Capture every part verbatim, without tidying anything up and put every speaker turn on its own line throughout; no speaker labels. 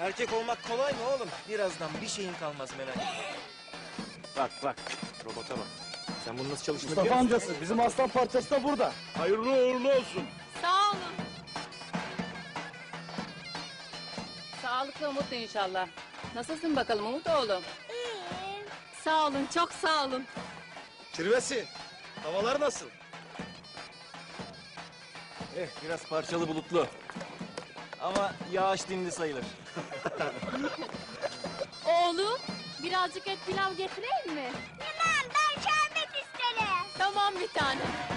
Erkek olmak kolay mı oğlum? Birazdan bir şeyin kalmaz, merak etme. Bak bak, robota bak. Sen bunu nasıl çalıştığını biliyor
Mustafa
musun?
amcası, bizim aslan parçası da burada.
Hayırlı uğurlu olsun.
Sağ olun. Sağlıklı Umut inşallah. Nasılsın bakalım Umut oğlum?
İyiyim.
Sağ olun, çok sağ olun.
Kirvesi, havalar nasıl? Eh, biraz parçalı bulutlu. Ama yağış dindi sayılır.
Oğlum, birazcık et pilav getireyim mi?
Hemen ben şerbet isterim.
Tamam bir tane.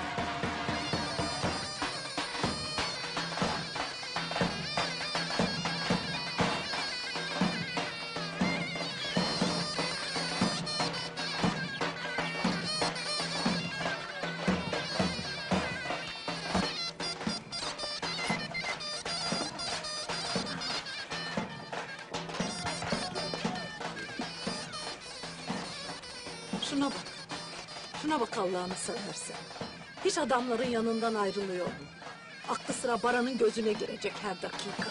Şuna bak. Şuna bak Allah'ını seversen. Hiç adamların yanından ayrılıyor mu? Aklı sıra Baran'ın gözüne girecek her dakika.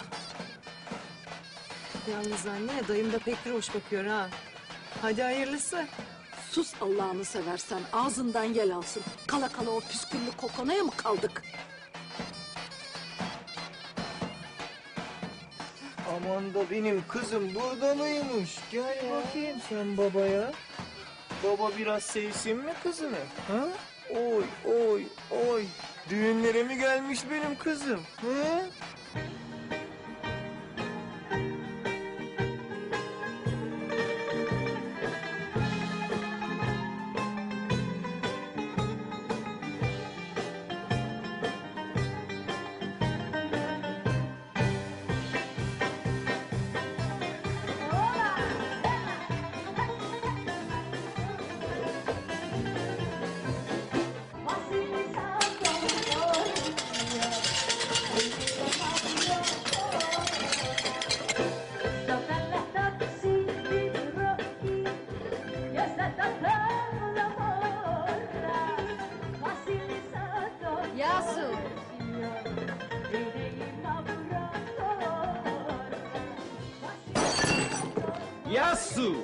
Yalnız anne, dayım da pek bir hoş bakıyor ha. Hadi hayırlısı.
Sus Allah'ını seversen. Ağzından yel alsın. Kala kala o püsküllü kokonaya mı kaldık?
Aman da benim kızım burada mıymış? Gel bakayım sen babaya. Baba biraz sevsin mi kızını? Ha? Oy oy oy. Düğünlere mi gelmiş benim kızım? Ha?
Yasu.
Yasu.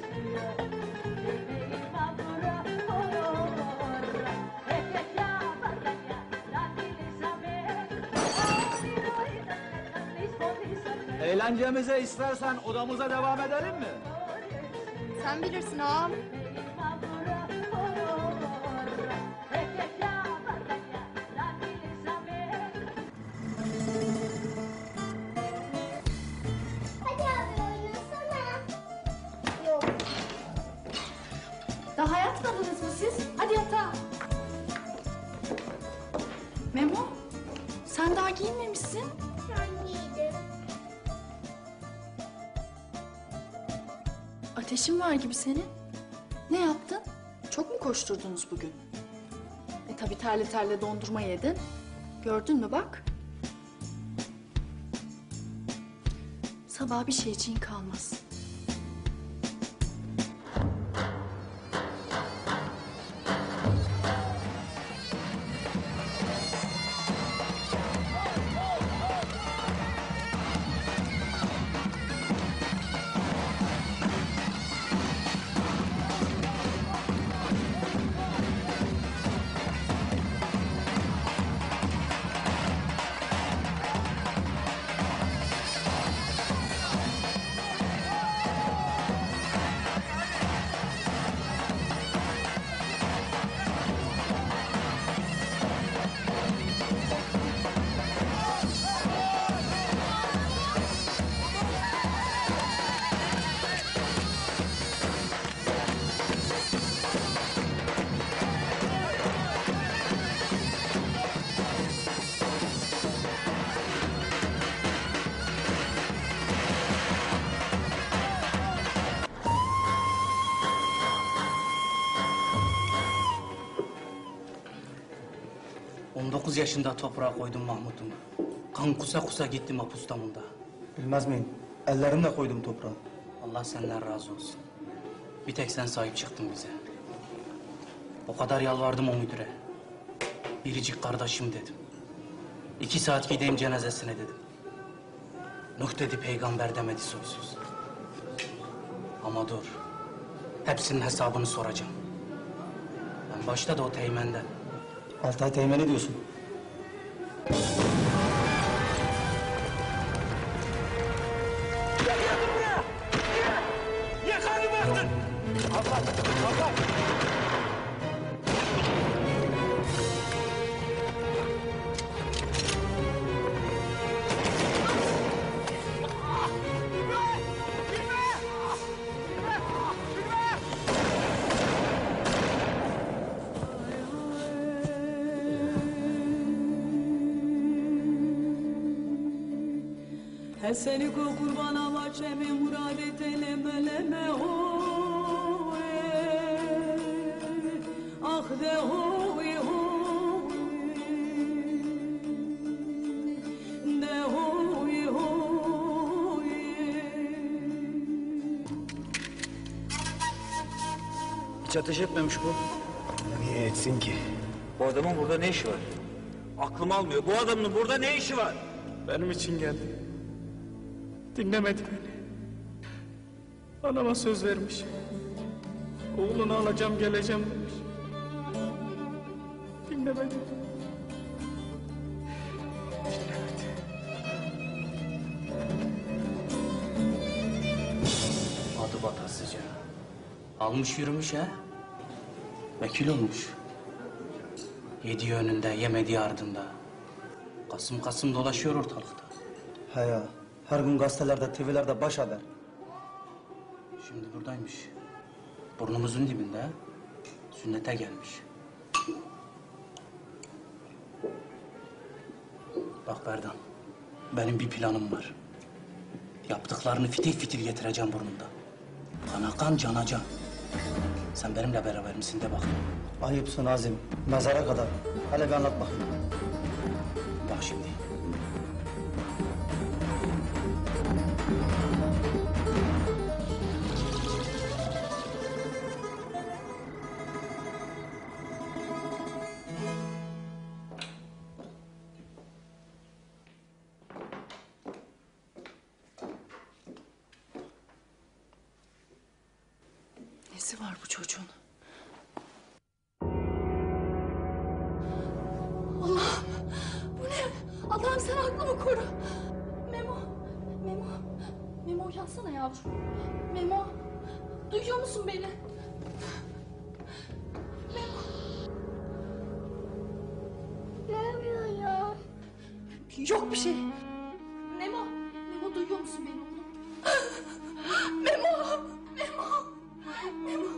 Eğlencemize istersen odamıza devam edelim mi?
Sen bilirsin ağam. Hadi abi oynasana. Yok.
Daha yatmadınız mı siz? Hadi yatağa. Memo, sen daha giyinmemişsin.
Ben giydim.
Ateşin var gibi senin. Ne yaptın? Çok mu koşturdunuz bugün? E tabii terle terle dondurma yedin. Gördün mü bak? Sabah bir şey için kalmaz.
on dokuz yaşında toprağa koydum Mahmut'umu. Kan kusa kusa gitti mahpus damında.
Bilmez miyim? Ellerimle koydum toprağa.
Allah senden razı olsun. Bir tek sen sahip çıktın bize. O kadar yalvardım o müdüre. Biricik kardeşim dedim. İki saat gideyim cenazesine dedim. Nuh dedi, peygamber demedi soysuz. Ama dur. Hepsinin hesabını soracağım. Ben başta da o teğmenden.
Altay Teğmen'i diyorsun.
He seni ko kurban avaçeme murad eteleme leme ho ah de ho ho de ho ho
Hiç ateş etmemiş bu.
Niye etsin ki?
Bu adamın burada ne işi var? Aklım almıyor. Bu adamın burada ne işi var?
Benim için geldi. Dinlemedi beni. Anama söz vermiş. Oğlunu alacağım geleceğim demiş. Dinlemedi.
Adı batasıca. Almış yürümüş ha. Vekil olmuş. Yediği önünde, yemediği ardında. Kasım kasım dolaşıyor ortalıkta.
He ya. Her gün gazetelerde, T V'lerde baş haber.
Şimdi buradaymış. Burnumuzun dibinde. Sünnete gelmiş. Bak Berdan, benim bir planım var. Yaptıklarını fitil fitil getireceğim burnumda. Kana kan, cana can. Sen benimle beraber misin de bak.
Ayıpsın Azim. Mezara kadar. Hele bir anlat bakayım.
Bak şimdi.
Nesi var bu çocuğun? Allah! Bu ne? Allah'ım sen aklımı koru. Memo! Memo! Memo uyansana yavrum. Memo! Duyuyor musun beni? Memo!
Duyamıyorum.
Yok bir şey. Memo! Memo duyuyor musun beni oğlum? Memo! Memo! Memo!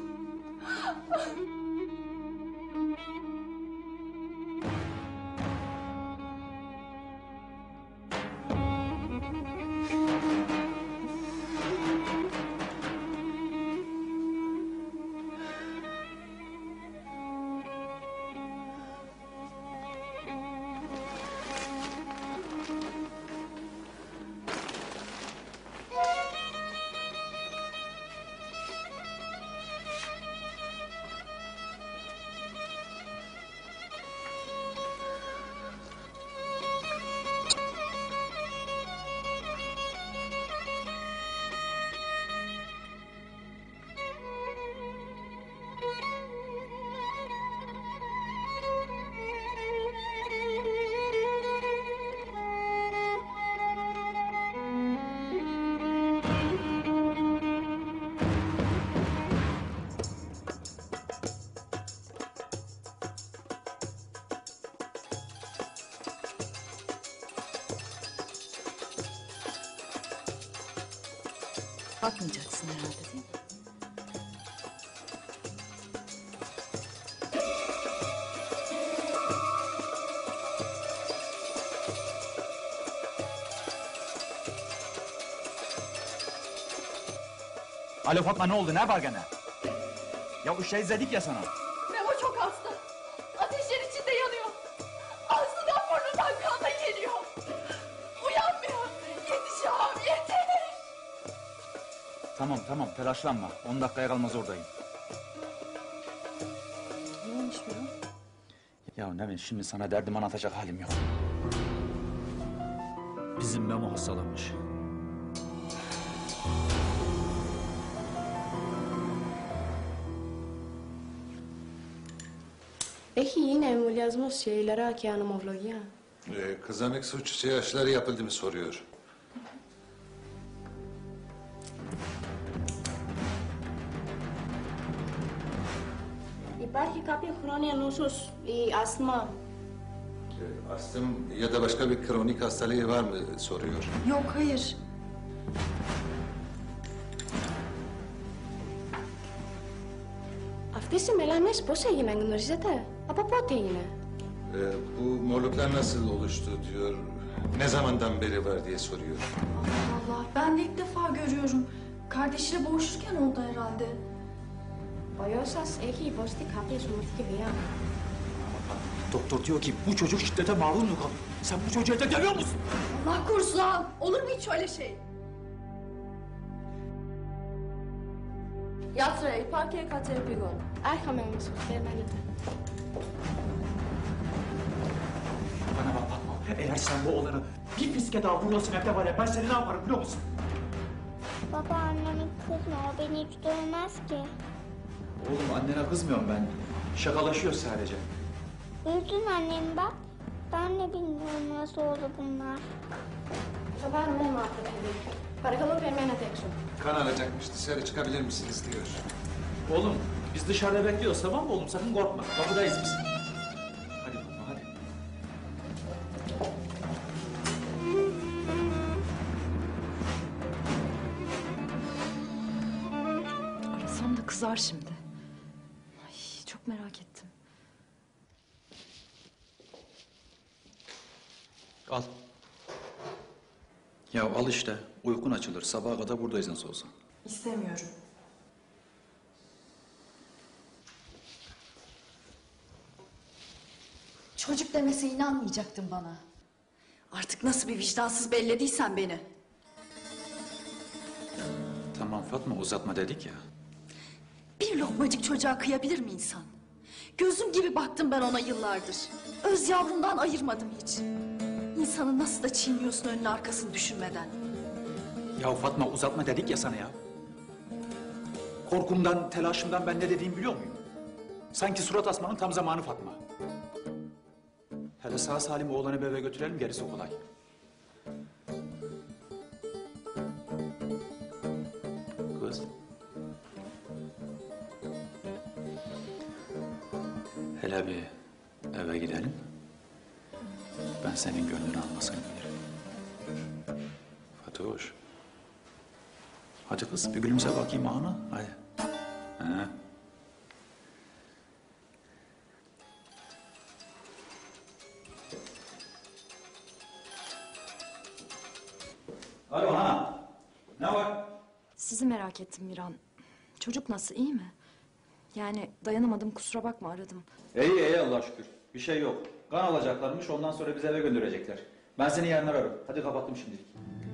Bakmayacaksın herhalde değil mi?
Alo Fatma, ne oldu? Ne var gene? Ya uşağı izledik ya sana.
Memo çok hasta. Ateşler içinde yanıyor. Ağzından burnundan kan da geliyor. Uyanmıyor. Yetiş ağam yetiş.
Tamam tamam, telaşlanma. On dakikaya kalmaz oradayım.
Ne olmuş Memo?
Ya Nevin, şimdi sana derdimi anlatacak halim yok. Bizim Memo hastalanmış.
Peki yine embolyazmos şeylere ki anomolojiye.
Ee, kızamık suç seyahatleri yapıldı mı soruyor.
Υπάρχει κάποια χρόνια νόσος ή άσθμα.
Ee, astım ya da başka bir kronik hastalığı var mı soruyor.
Yok hayır.
Αυτές οι μελάνες πώς έγιναν, γνωρίζετε? Από πότε είναι?
Ee, bu morluklar nasıl oluştu diyor. Ne zamandan beri var diye soruyor.
Allah Allah ben de ilk defa görüyorum. Kardeşiyle boğuşurken oldu herhalde.
Ο γιος σας έχει υποστεί κάποια σωματική βία.
Doktor diyor ki bu çocuk şiddete maruz mu kalıyor? Sen bu çocuğu evde görüyor musun?
Allah korusun ağam. Olur mu hiç öyle şey?
Γιατρέ, υπάρχει κατσερπηγόν. Άρχαμε εμείς, θέλετε.
Bana bak Fatma, eğer sen bu oğlanı bir fiske daha vuruyorsun evde var ya ben seni ne yaparım biliyor musun?
Baba annemi kızma, o beni hiç dövmez ki.
Oğlum annene kızmıyorum ben. Şakalaşıyor sadece.
Üzdün annemi bak. Ben de bilmiyorum nasıl oldu bunlar. Ben ne mahvedeyim? Parakalım vermene tekrar.
Kan alacakmış, dışarı çıkabilir misiniz diyor.
Oğlum biz dışarıda bekliyoruz tamam mı oğlum? Sakın korkma. Kapıdayız biz. Hadi Fatma hadi.
Arasam da kızar şimdi. Ay çok merak ettim.
Al. Ya al işte. Uykun açılır. Sabaha kadar buradayız nasıl olsa.
İstemiyorum. Çocuk demese inanmayacaktın bana. Artık nasıl bir vicdansız bellediysen beni.
Tamam Fatma uzatma dedik ya.
Bir lokmacık çocuğa kıyabilir mi insan? Gözüm gibi baktım ben ona yıllardır. Öz yavrumdan ayırmadım hiç. İnsanı nasıl da çiğniyorsun önünü arkasını düşünmeden.
Ya Fatma uzatma dedik ya sana ya. Korkumdan, telaşımdan ben ne dediğimi biliyor muyum? Sanki surat asmanın tam zamanı Fatma. Hele sağ salim oğlanı bir eve götürelim gerisi kolay.
Kız. Hele bir eve gidelim. Ben senin gönlünü almasını bilirim. Fatoş. Hadi kız bir gülümse bakayım ana. Hadi. Ha.
Alo ha. Ne var?
Sizi merak ettim Miran. Çocuk nasıl, iyi mi? Yani dayanamadım, kusura bakma aradım.
İyi iyi Allah'a şükür. Bir şey yok. Kan alacaklarmış ondan sonra bizi eve gönderecekler. Ben seni yarın ararım. Hadi kapattım şimdilik.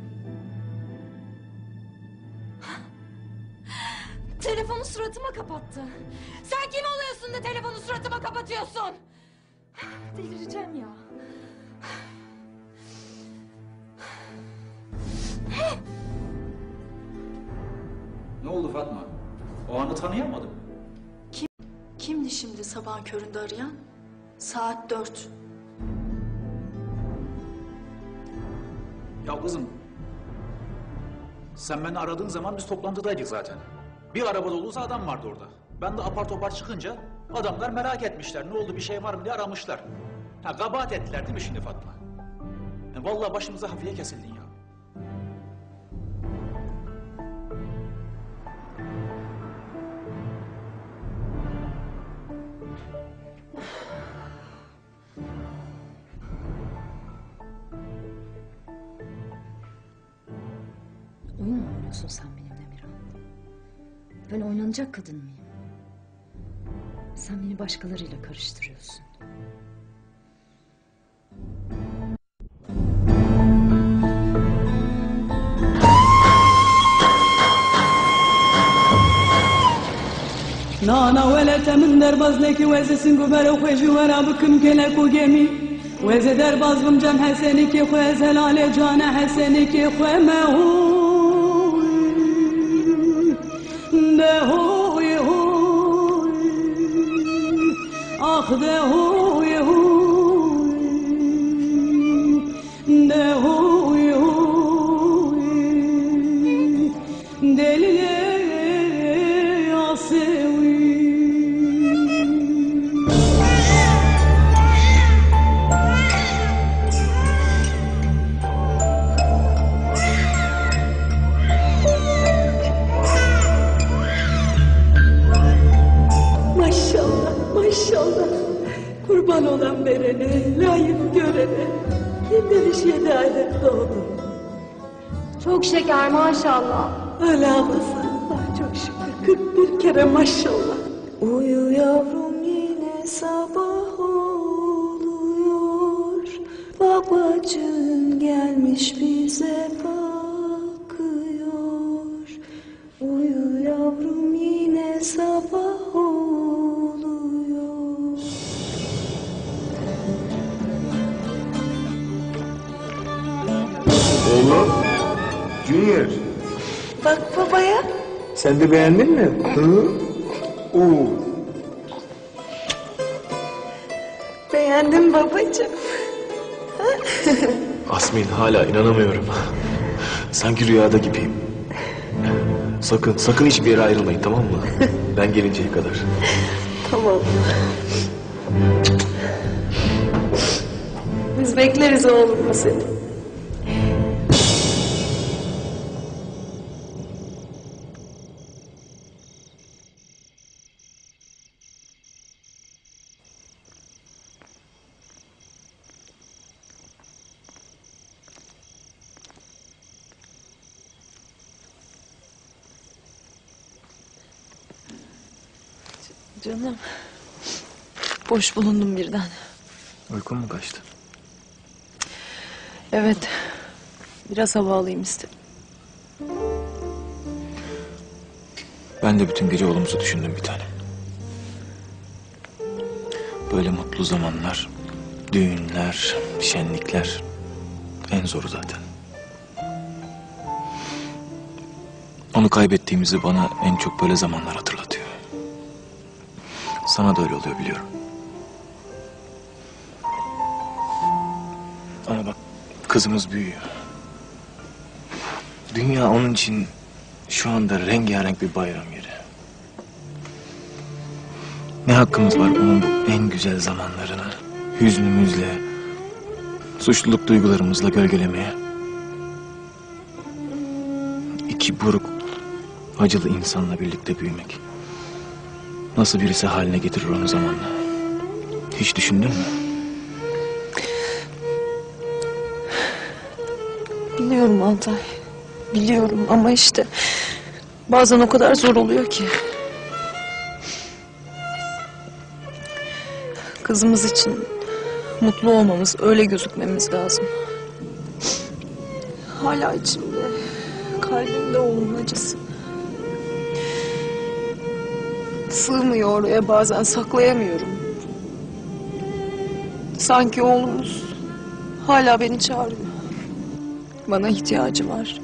Telefonu suratıma kapattı. Sen kim oluyorsun da telefonu suratıma kapatıyorsun? Delireceğim ya.
Ne oldu Fatma? O anı tanıyamadım.
Kim, kimdi şimdi sabahın köründe arayan? Saat dört.
Ya kızım, sen beni aradığın zaman biz toplantıdaydık zaten. Bir araba dolusu adam vardı orada. Ben de apar topar çıkınca adamlar merak etmişler. Ne oldu bir şey var mı diye aramışlar. Ha kabahat ettiler değil mi şimdi Fatma? Ya, vallahi başımıza hafiye kesildin ya.
Oyun mu oynuyorsun sen benimle Miran? Ben oynanacak kadın mıyım? Sen beni başkalarıyla karıştırıyorsun.
نانا ولت من درباز لك وز سنگوبر و خجوارا بكم كلك وجمي وز درباز بم جم حسنك خو زلال جان حسنك خو مهو هوي هوي آخ ah de huy huy de huy huy delile asevi.
Maşallah, maşallah. Kurban olan verene, layık görene. Kim demiş yedi aylık doğdu.
Çok şeker maşallah.
Hala masallah çok şükür. Kırk bir kere maşallah. Uyu yavrum yine sabah oluyor. Babacığın gelmiş bize bakıyor. Uyu yavrum yine sabah oluyor.
Oğlum, Junior.
Bak babaya.
Sen de beğendin mi? Hı? Oo.
Beğendim babacığım.
Asmin, hala inanamıyorum. Sanki rüyada gibiyim. Sakın, sakın hiçbir yere ayrılmayın, tamam mı? Ben gelinceye kadar.
Tamam. Biz bekleriz oğlum seni.
Canım. Boş bulundum birden.
Uykun mu kaçtı?
Evet. Biraz hava alayım istedim.
Ben de bütün gece oğlumuzu düşündüm bir tanem. Böyle mutlu zamanlar, düğünler, şenlikler en zoru zaten. Onu kaybettiğimizi bana en çok böyle zamanlar hatırlatıyor. Sana da öyle oluyor biliyorum. Ama bak kızımız büyüyor. Dünya onun için şu anda rengarenk bir bayram yeri. Ne hakkımız var onun bu en güzel zamanlarını hüznümüzle, suçluluk duygularımızla gölgelemeye? İki buruk, acılı insanla birlikte büyümek nasıl birisi haline getirir onu zamanla? Hiç düşündün mü?
Biliyorum Altay. Biliyorum ama işte bazen o kadar zor oluyor ki. Kızımız için mutlu olmamız, öyle gözükmemiz lazım. Hala içimde, kalbimde oğlumun acısı. Sığmıyor oraya, bazen saklayamıyorum. Sanki oğlumuz hala beni çağırıyor. Bana ihtiyacı var.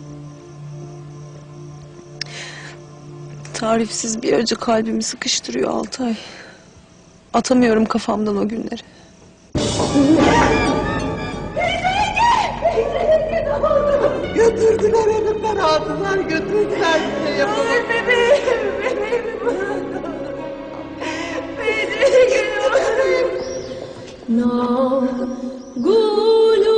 Tarifsiz bir acı kalbimi sıkıştırıyor Altay. Atamıyorum kafamdan o günleri.
Götürdüler elimden aldılar götürdüler bir şey yapamam. Bebeğim bebeğim. Bebeğim.
Na gulu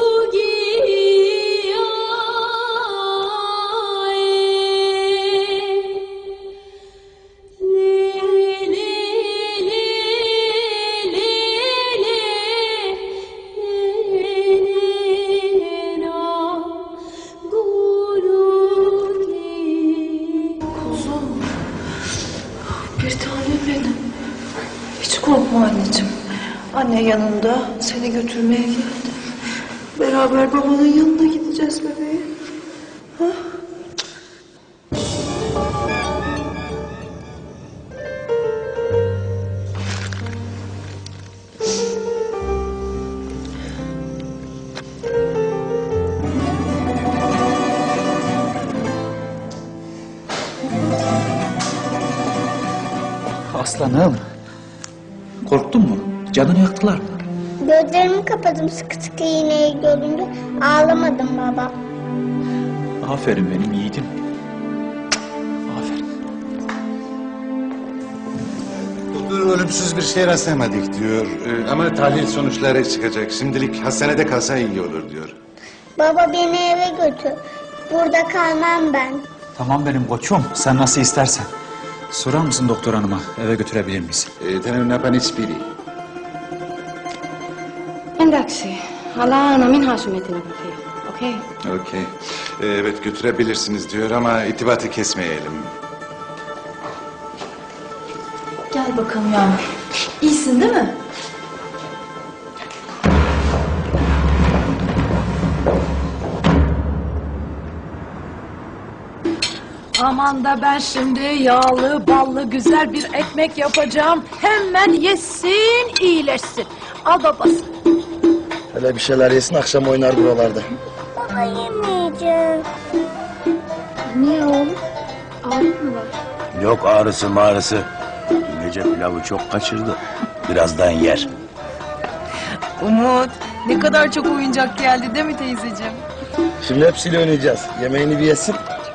Bir tanem benim. Hiç korkma anneciğim. Anne yanında seni götürmeye geldi. Beraber babanın yanına gideceğiz bebeğim. Ha?
Aslanım. Korktun mu? Canını yaktılar mı?
Gözlerimi kapadım sıkı sıkı iğneyi görünce. Ağlamadım baba.
Aferin benim yiğidim.
Doktor ölümsüz bir şey rastlamadık diyor. Ee, ama tahlil sonuçları çıkacak. Şimdilik hastanede kalsa iyi olur diyor.
Baba beni eve götür. Burada kalmam ben.
Tamam benim koçum. Sen nasıl istersen. Sorar mısın doktor hanıma? Eve götürebilir miyiz?
Ee, tenevne yapan hiçbiri.
Endaksi. Hala ana min hasumetini bakıyor. Okey.
Okey. Ee, evet götürebilirsiniz diyor ama itibatı kesmeyelim.
Gel bakalım Yağmur. İyisin değil mi?
Aman da ben şimdi yağlı, ballı, güzel bir ekmek yapacağım. Hemen yesin, iyileşsin. Al babası.
Hele bir şeyler yesin, akşam oynar buralarda.
Baba yemeyeceğim.
Niye oğlum? Ağrın mı var?
Yok ağrısı mağrısı. Dün gece pilavı çok kaçırdı. Birazdan yer.
Umut, ne kadar çok oyuncak geldi değil mi teyzeciğim?
Şimdi hepsiyle oynayacağız. Yemeğini bir yesin.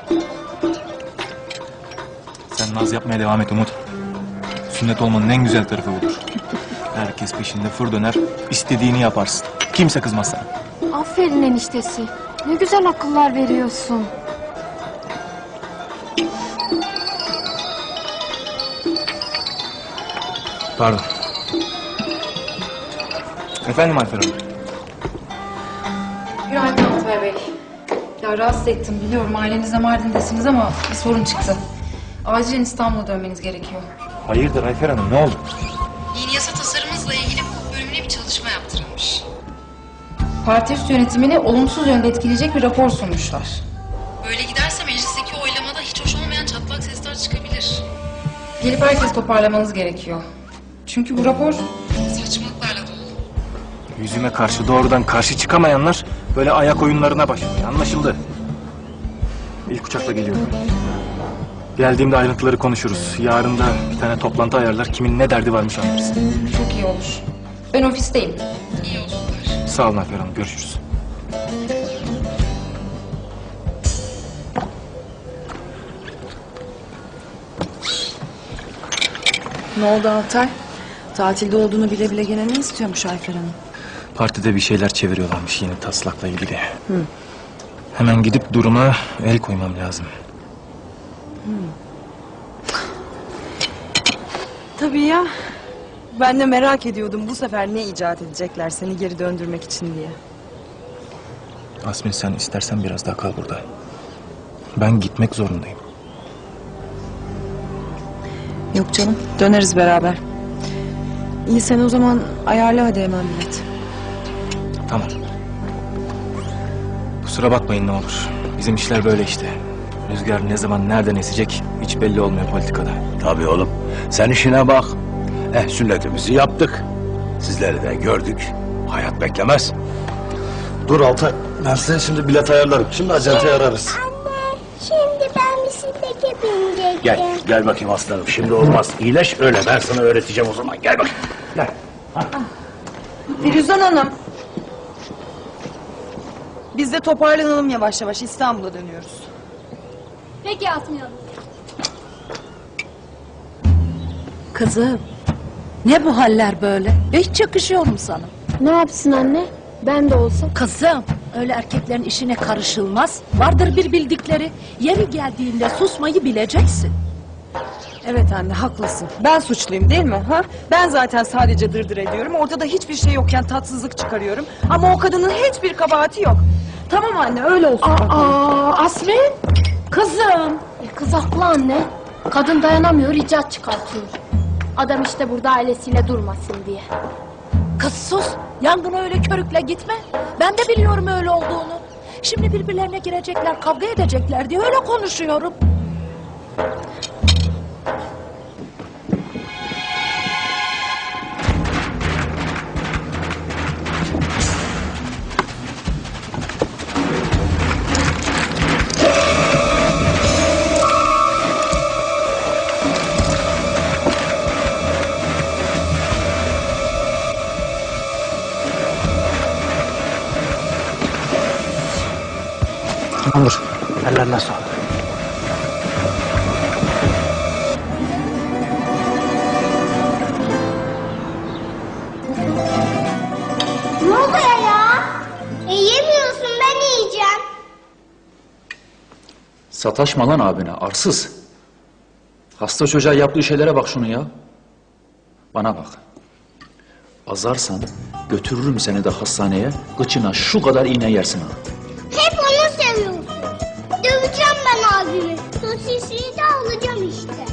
Sen naz yapmaya devam et Umut. Sünnet olmanın en güzel tarafı budur. Herkes peşinde fır döner, istediğini yaparsın. Kimse kızmaz sana.
Aferin eniştesi. Ne güzel akıllar veriyorsun.
Pardon. Efendim Alper Hanım.
Günaydın Altay Bey. Ya rahatsız ettim biliyorum ailenizle Mardin'desiniz ama bir sorun çıktı. Acilen İstanbul'a dönmeniz gerekiyor.
Hayırdır Ayfer Hanım, ne oldu?
Yeni yasa tasarımımızla ilgili hukuk bölümüne bir çalışma yaptırılmış. Parti üst yönetimini olumsuz yönde etkileyecek bir rapor sunmuşlar. Böyle giderse meclisteki oylamada hiç hoş olmayan çatlak sesler çıkabilir. Gelip herkes toparlamanız gerekiyor. Çünkü bu rapor saçmalıklarla dolu.
Yüzüme karşı doğrudan karşı çıkamayanlar böyle ayak oyunlarına başlıyor. Anlaşıldı. İlk uçakla geliyorum. Geldiğimde ayrıntıları konuşuruz. Yarın da bir tane toplantı ayarlar. Kimin ne derdi varmış anlarız.
Çok iyi olur. Ben ofisteyim. İyi yolculuklar.
Sağ olun Ayfer Hanım. Görüşürüz.
Ne oldu Altay? Tatilde olduğunu bile bile gene ne istiyormuş Ayfer Hanım?
Partide bir şeyler çeviriyorlarmış yeni taslakla ilgili. Hı. Hemen gidip duruma el koymam lazım.
Hı. Tabii ya. Ben de merak ediyordum bu sefer ne icat edecekler seni geri döndürmek için diye.
Asmin sen istersen biraz daha kal burada. Ben gitmek zorundayım.
Yok canım döneriz beraber. İyi sen o zaman ayarla hadi hemen bilet.
Tamam. Kusura bakmayın ne olur. Bizim işler böyle işte. Rüzgar ne zaman nereden esecek hiç belli olmuyor politikada.
Tabii oğlum. Sen işine bak. Eh sünnetimizi yaptık. Sizleri de gördük. Hayat beklemez. Dur Altay. Ben size şimdi bilet ayarlarım. Şimdi acenteyi ararız.
Anne şimdi ben bisiklete binecektim.
Gel. Gel bakayım aslanım. Şimdi olmaz. İyileş öyle. Ben sana öğreteceğim o zaman. Gel bakayım. Gel.
Firuzan Hanım. Biz de toparlanalım yavaş yavaş İstanbul'a dönüyoruz.
Peki Yasmin Hanım.
Kızım, ne bu haller böyle? Hiç yakışıyorum sana.
Ne yapsın anne? Ben de olsam.
Kızım, öyle erkeklerin işine karışılmaz. Vardır bir bildikleri. Yeri geldiğinde susmayı bileceksin.
Evet anne haklısın. Ben suçluyum değil mi? Ha? Ben zaten sadece dırdır ediyorum. Ortada hiçbir şey yokken tatsızlık çıkarıyorum. Ama o kadının hiçbir kabahati yok. Tamam anne öyle olsun bakalım.
Aa, Asmin. Kızım. E, kız haklı anne. Kadın dayanamıyor, icat çıkartıyor. Adam işte burada ailesiyle durmasın diye.
Kız sus, yangına öyle körükle gitme. Ben de biliyorum öyle olduğunu. Şimdi birbirlerine girecekler, kavga edecekler diye öyle konuşuyorum.
Olur. Ellerine sağlık.
Ne oluyor ya? E, yemiyorsun, ben yiyeceğim.
Sataşma lan abine, arsız. Hasta çocuğa yaptığı şeylere bak şunu ya. Bana bak. Azarsan götürürüm seni de hastaneye, kıçına şu kadar iğne yersin ha.
Hep onu seviyorsun. Döveceğim ben abimi. Sosisliği de alacağım işte.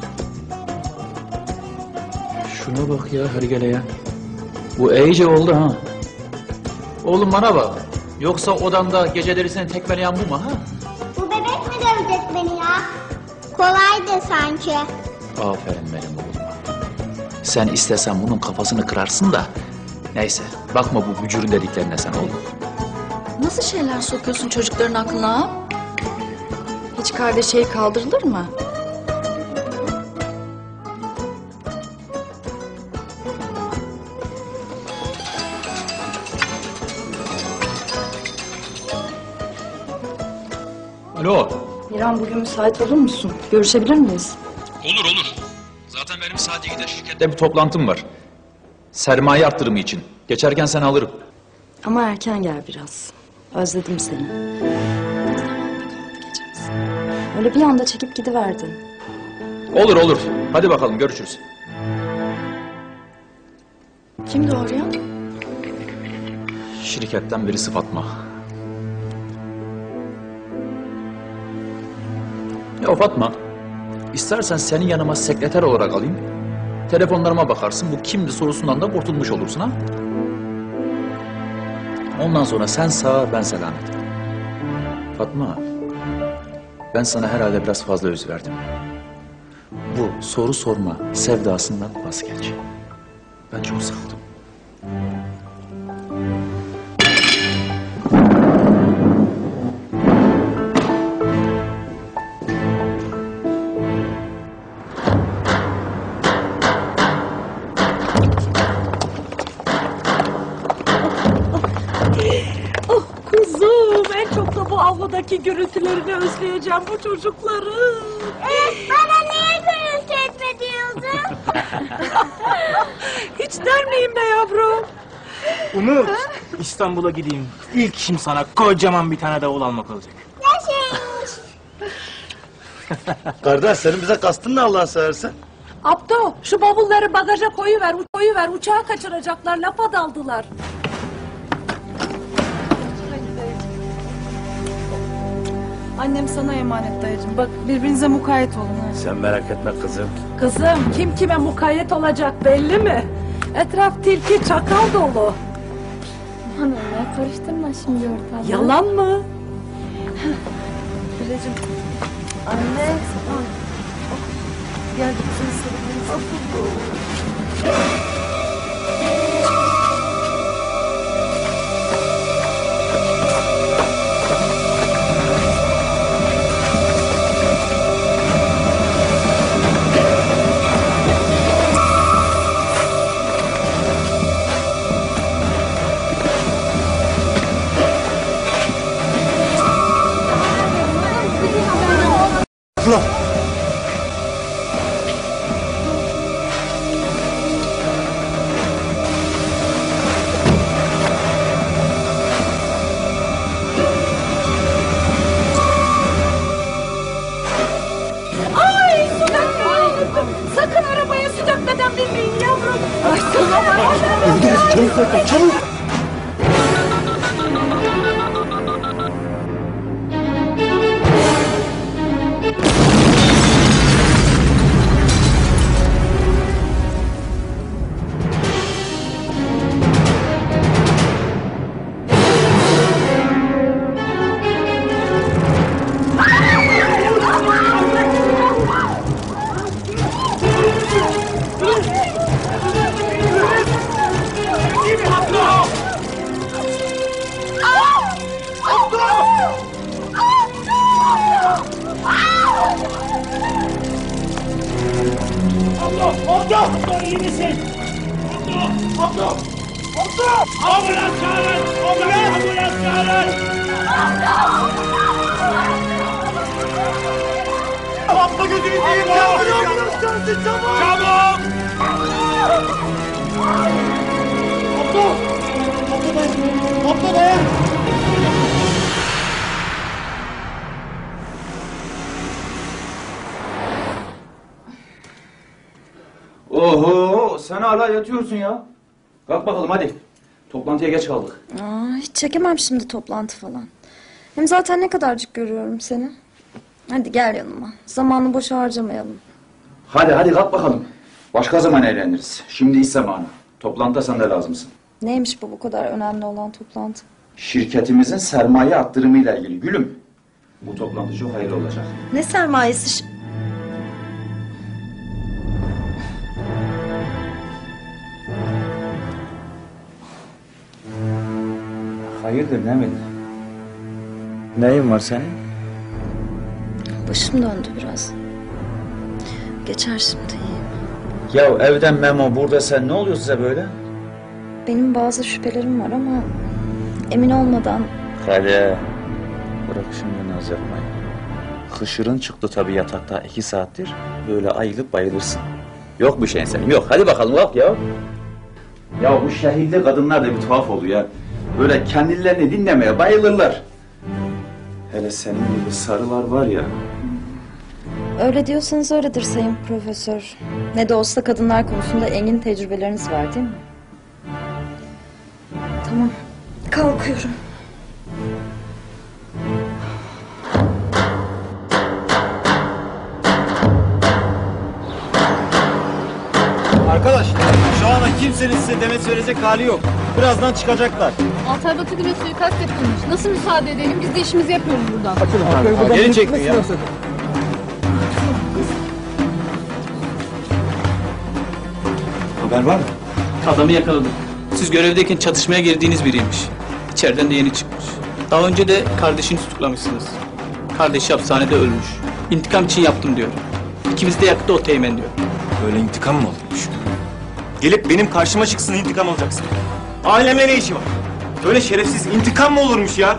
Şuna bak ya hergeleye. Bu iyice oldu ha. Oğlum bana bak. Yoksa odanda geceleri seni tekmeleyen bu mu ha?
Bu bebek mi dövecek beni ya? Kolaydı sanki.
Aferin benim oğluma. Sen istesen bunun kafasını kırarsın da... Neyse, bakma bu bücürün dediklerine sen oğlum.
Nasıl şeyler sokuyorsun çocukların aklına? Hiç kardeşe el kaldırılır mı?
Alo.
Miran bugün müsait olur musun? Görüşebilir miyiz?
Olur olur. Zaten benim saat ikide şirkette bir toplantım var. Sermaye arttırımı için. Geçerken seni alırım.
Ama erken gel biraz. Özledim seni. Öyle bir anda çekip gidiverdin.
Olur olur. Hadi bakalım görüşürüz.
Kimdi o arayan?
Şirketten birisi Fatma. Ya Fatma, istersen senin yanıma sekreter olarak alayım. Telefonlarıma bakarsın, bu kimdi sorusundan da kurtulmuş olursun ha. Ondan sonra sen sağ, ben selamet. Fatma, ben sana herhalde biraz fazla öz verdim. Bu soru sorma sevdasından vazgeç. Ben çok sıkıldım.
Oh kuzum, en çok da bu avludaki gürültülerini özleyeceğim bu çocukları.
Eh, bana niye gürültü etme diyordun?
Hiç der miyim be yavrum?
Umut, İstanbul'a gideyim. İlk işim sana kocaman bir tane davul almak olacak.
Ne şeymiş?
Kardeş senin bize kastın ne Allah'ını seversen?
Abdo, şu bavulları bagaja koyuver, koyuver. Uçağı kaçıracaklar, lafa daldılar.
Annem sana emanet dayıcığım. Bak birbirinize mukayyet olun. Ha.
Sen merak etme kızım.
Kızım, kim kime mukayyet olacak belli mi? Etraf tilki, çakal dolu.
Aman Allah, karıştırma şimdi ortalığı.
Yalan mı?
Biricim. Anne. Gel gitsin sarılayım.
Ay, su dökme. Sakın arabaya su dökmeden binmeyin yavrum. Ay, sana var.
Çabuk çabuk çabuk.
Abdo! Abdo iyi misin? Abdo! Abdo! Abdo! Ambulans çağırın! Ambulans! Ambulans çağırın! Abdo!
Abla gözünü seveyim. Çabuk yapıyorsun çabuk. Çabuk. Abla. Abla dayan. Abla dayan.
Oho, sen hala yatıyorsun ya. Kalk bakalım hadi. Toplantıya geç kaldık.
Aa, hiç çekemem şimdi toplantı falan. Hem zaten ne kadarcık görüyorum seni. Hadi gel yanıma. Zamanı boşa harcamayalım.
Hadi hadi kalk bakalım. Başka zaman eğleniriz. Şimdi iş zamanı. Toplantıda sen de lazımsın.
Neymiş bu bu kadar önemli olan toplantı?
Şirketimizin sermaye arttırımıyla ilgili gülüm. Bu toplantı çok hayırlı olacak.
Ne sermayesi? ş-
Hayırdır Nemil? Neyin var senin?
Başım döndü biraz. Geçer şimdi iyiyim.
Ya evden Memo burada sen ne oluyor size böyle?
Benim bazı şüphelerim var ama emin olmadan
Hadi. Bırak şimdi naz yapmayı. Hışırın çıktı tabii yatakta iki saattir. Böyle ayılıp bayılırsın. Yok bir şeyin senin yok. Hadi bakalım kalk ya. Ya bu şehirli kadınlar da bir tuhaf oluyor ya. Böyle kendilerini dinlemeye bayılırlar. Hele senin gibi sarılar var ya.
öyle diyorsanız öyledir sayın profesör. Ne de olsa kadınlar konusunda engin tecrübeleriniz var değil mi? Tamam. Kalkıyorum.
Arkadaş şu anda kimsenin size demet verecek hali yok. Birazdan çıkacaklar.
Altay Batı Gül'e suikast yapılmış. Nasıl müsaade edelim? Biz de işimizi yapıyoruz buradan.
Açılın. Geri çektin ya.
Haber var mı? Adamı yakaladım. Siz görevdeyken çatışmaya girdiğiniz biriymiş. İçeriden de yeni çıkmış. Daha önce de kardeşini tutuklamışsınız. Kardeşi hapishanede ölmüş. İntikam için yaptım diyor. İkimiz de yaktı o teğmen diyor.
Böyle intikam mı olurmuş? Gelip benim karşıma çıksın intikam alacaksın. Ailemle ne işi var? Böyle şerefsiz intikam mı olurmuş ya?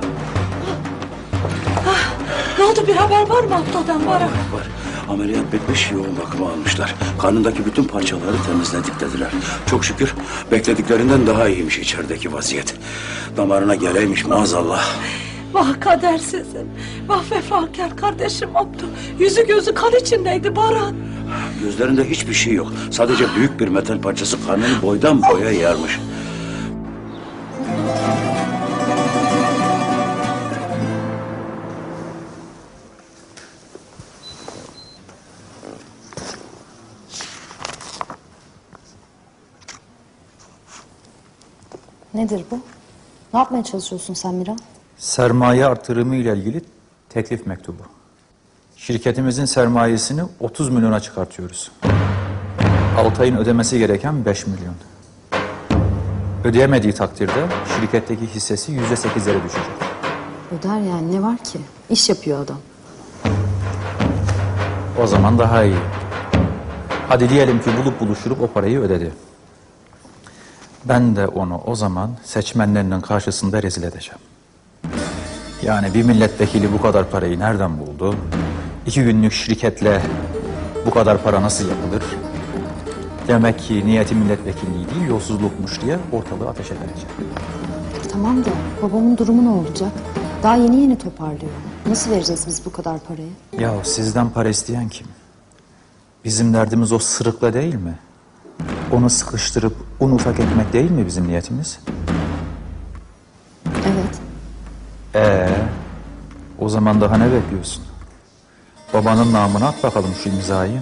Ne oldu, bir haber var mı Abdül'den Baran?
Var. Ameliyat bitmiş, yoğun bakıma almışlar. Karnındaki bütün parçaları temizledik dediler. Çok şükür beklediklerinden daha iyiymiş içerideki vaziyet. Damarına geleymiş maazallah.
Vah kadersizim. Vah vefakar kardeşim Abdül. Yüzü gözü kan içindeydi Baran.
Gözlerinde hiçbir şey yok. Sadece büyük bir metal parçası karnını boydan boya yarmış.
Nedir bu? Ne yapmaya çalışıyorsun sen Miran?
Sermaye artırımı ile ilgili teklif mektubu. Şirketimizin sermayesini otuz milyona çıkartıyoruz. Altay'ın ödemesi gereken beş milyon. Ödeyemediği takdirde şirketteki hissesi yüzde sekizlere düşecek.
Öder yani, ne var ki? İş yapıyor adam.
O zaman daha iyi. Hadi diyelim ki bulup buluşturup o parayı ödedi. Ben de onu o zaman seçmenlerinin karşısında rezil edeceğim. Yani bir milletvekili bu kadar parayı nereden buldu? İki günlük şirketle bu kadar para nasıl yapılır? Demek ki niyeti milletvekilliği değil, yolsuzlukmuş diye ortalığı ateşe vereceğim.
Tamam da babamın durumu ne olacak? Daha yeni yeni toparlıyor. Nasıl vereceğiz biz bu kadar parayı?
Ya sizden para isteyen kim? Bizim derdimiz o sırıkla değil mi? Onu sıkıştırıp un ufak etmek değil mi bizim niyetimiz?
Evet.
Ee, o zaman daha ne bekliyorsun? Babanın namına at bakalım şu imzayı.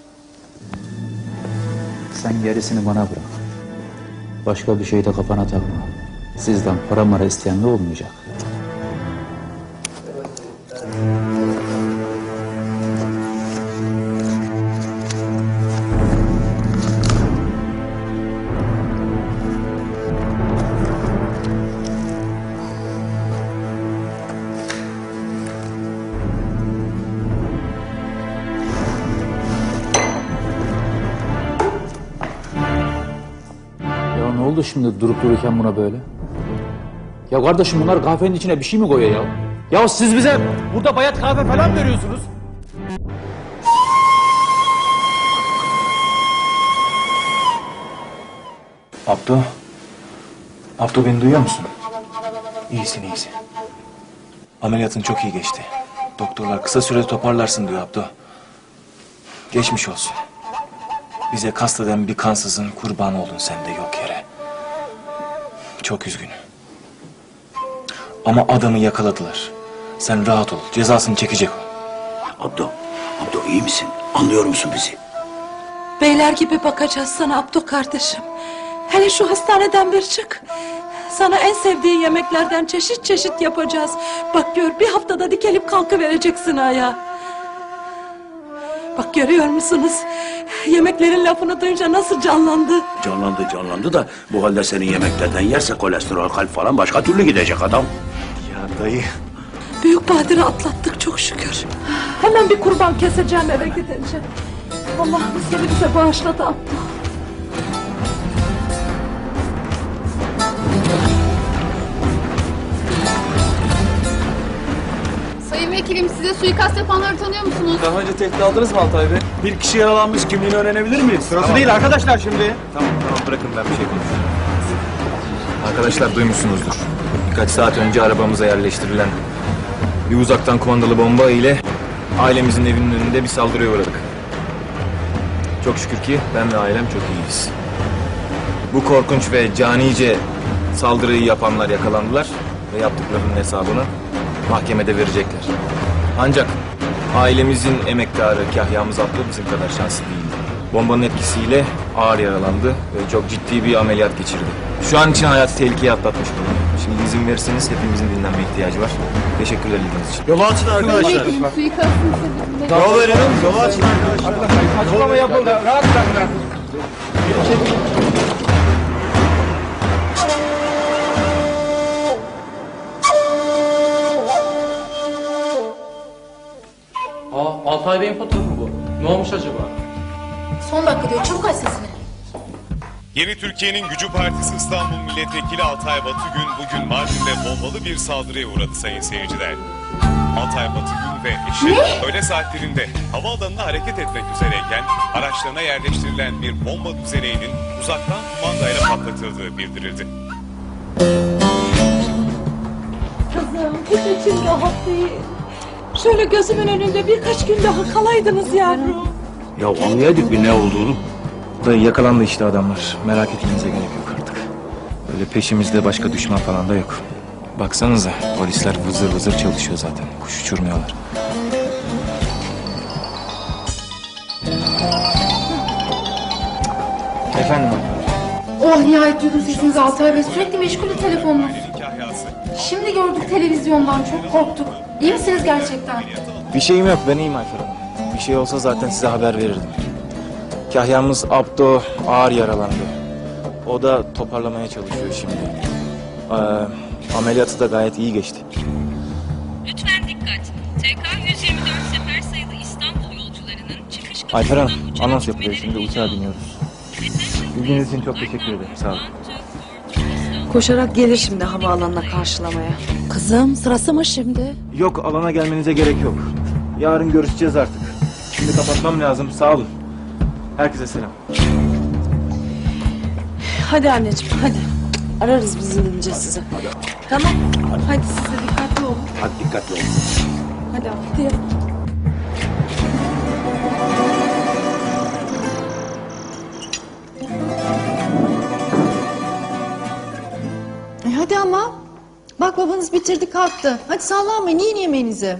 Sen gerisini bana bırak. Başka bir şey de kafana takma. Sizden para mara isteyen de olmayacak. Ya ne oldu şimdi durup dururken buna böyle? Ya kardeşim bunlar kahvenin içine bir şey mi koyuyor ya?
Ya siz bize burada bayat kahve falan veriyorsunuz. Abdo. Abdo beni duyuyor musun? İyisin iyisin. Ameliyatın çok iyi geçti. Doktorlar kısa sürede toparlarsın diyor Abdo. Geçmiş olsun. Bize kasteden bir kansızın kurbanı oldun sen de yok yere. Çok üzgünüm. Ama adamı yakaladılar. Sen rahat ol. Cezasını çekecek o.
Abdo, Abdo iyi misin? Anlıyor musun bizi?
Beyler gibi bakacağız sana Abdo kardeşim. Hele şu hastaneden bir çık. Sana en sevdiğin yemeklerden çeşit çeşit yapacağız. Bak gör bir haftada dikelip kalkıvereceksin ayağa. Bak görüyor musunuz? Yemeklerin lafını duyunca nasıl canlandı?
Canlandı canlandı da bu halde senin yemeklerden yerse kolesterol, kalp falan başka türlü gidecek adam.
Ya dayı.
Büyük badire atlattık çok şükür. Hemen bir kurban keseceğim eve gidince. Allah'ım seni bize bağışladı Abdo.
Sayın vekilim, size suikast yapanları tanıyor musunuz?
Daha önce tehdit aldınız mı Altay Bey? Bir kişi yaralanmış, kimliğini öğrenebilir miyiz? Sırası tamam. Değil arkadaşlar şimdi. Tamam tamam bırakın ben bir şey konuşayım. Arkadaşlar duymuşsunuzdur. Birkaç saat önce arabamıza yerleştirilen bir uzaktan kumandalı bomba ile ailemizin evinin önünde bir saldırıya uğradık. Çok şükür ki ben ve ailem çok iyiyiz. Bu korkunç ve canice saldırıyı yapanlar yakalandılar ve yaptıklarının hesabını mahkemede verecekler. Ancak ailemizin emektarı Kahyamız Abdo bizim kadar şanslı değildi. Bombanın etkisiyle ağır yaralandı ve çok ciddi bir ameliyat geçirdi. Şu an için hayatı tehlikeye atlatmış bulunuyor. Şimdi izin verirseniz hepimizin dinlenme ihtiyacı var. Teşekkürler ilginiz için.
Yolu açın arkadaşlar. Yol verin, yolu açın arkadaşlar. Açıklama yapıldı. Rahat bırakın.
Aa, Altay Bey'in fotoğrafı bu. Ne olmuş acaba?
Son dakika diyor. Çabuk aç sesini.
Yeni Türkiye'nin Gücü Partisi İstanbul Milletvekili Altay Batıgün bugün Mardin'de bombalı bir saldırıya uğradı sayın seyirciler. Altay Batıgün ve eşi öğle saatlerinde havaalanına hareket etmek üzereyken araçlarına yerleştirilen bir bomba düzeneğinin uzaktan kumandayla patlatıldığı bildirildi.
Kızım hiç için rahat değil. Şöyle gözümün önünde birkaç gün daha kalaydınız yavrum.
Ya anlayaydık bir ne olduğunu.
Dayı yakalandı işte adamlar. Merak etmenize gerek yok artık. Böyle peşimizde başka düşman falan da yok. Baksanıza polisler vızır vızır çalışıyor zaten. Kuş uçurmuyorlar. Efendim abi.
Oh nihayet duydum sesinizi Altay Bey. Sürekli meşgulü telefonunuz. Şimdi gördük televizyondan. Çok korktuk. İyi misiniz gerçekten?
Bir şeyim yok ben iyiyim Ayfer Hanım. Bir şey olsa zaten size haber verirdim. Kahyamız Abdo ağır yaralandı. O da toparlamaya çalışıyor şimdi. Ee, ameliyatı da gayet iyi geçti.
Lütfen dikkat. T K yüz yirmi dört sefer sayılı İstanbul yolcularının çıkış kapısından
Ayfer Hanım
uçağa
anons yapıyor
gitmeleri
şimdi uçağa biniyoruz. İlginiz için çok teşekkür ederim sağ olun.
Koşarak gelir şimdi havaalanına karşılamaya.
Kızım sırası mı şimdi?
Yok alana gelmenize gerek yok. Yarın görüşeceğiz artık. Şimdi kapatmam lazım sağ olun. Herkese selam.
Hadi anneciğim hadi. Ararız biz inince size. Tamam. Hadi siz de dikkatli olun.
Hadi dikkatli olun.
Hadi hadi.
E hadi ama. Bak babanız bitirdi kalktı. Hadi sallanmayın yiyin yemeğinizi.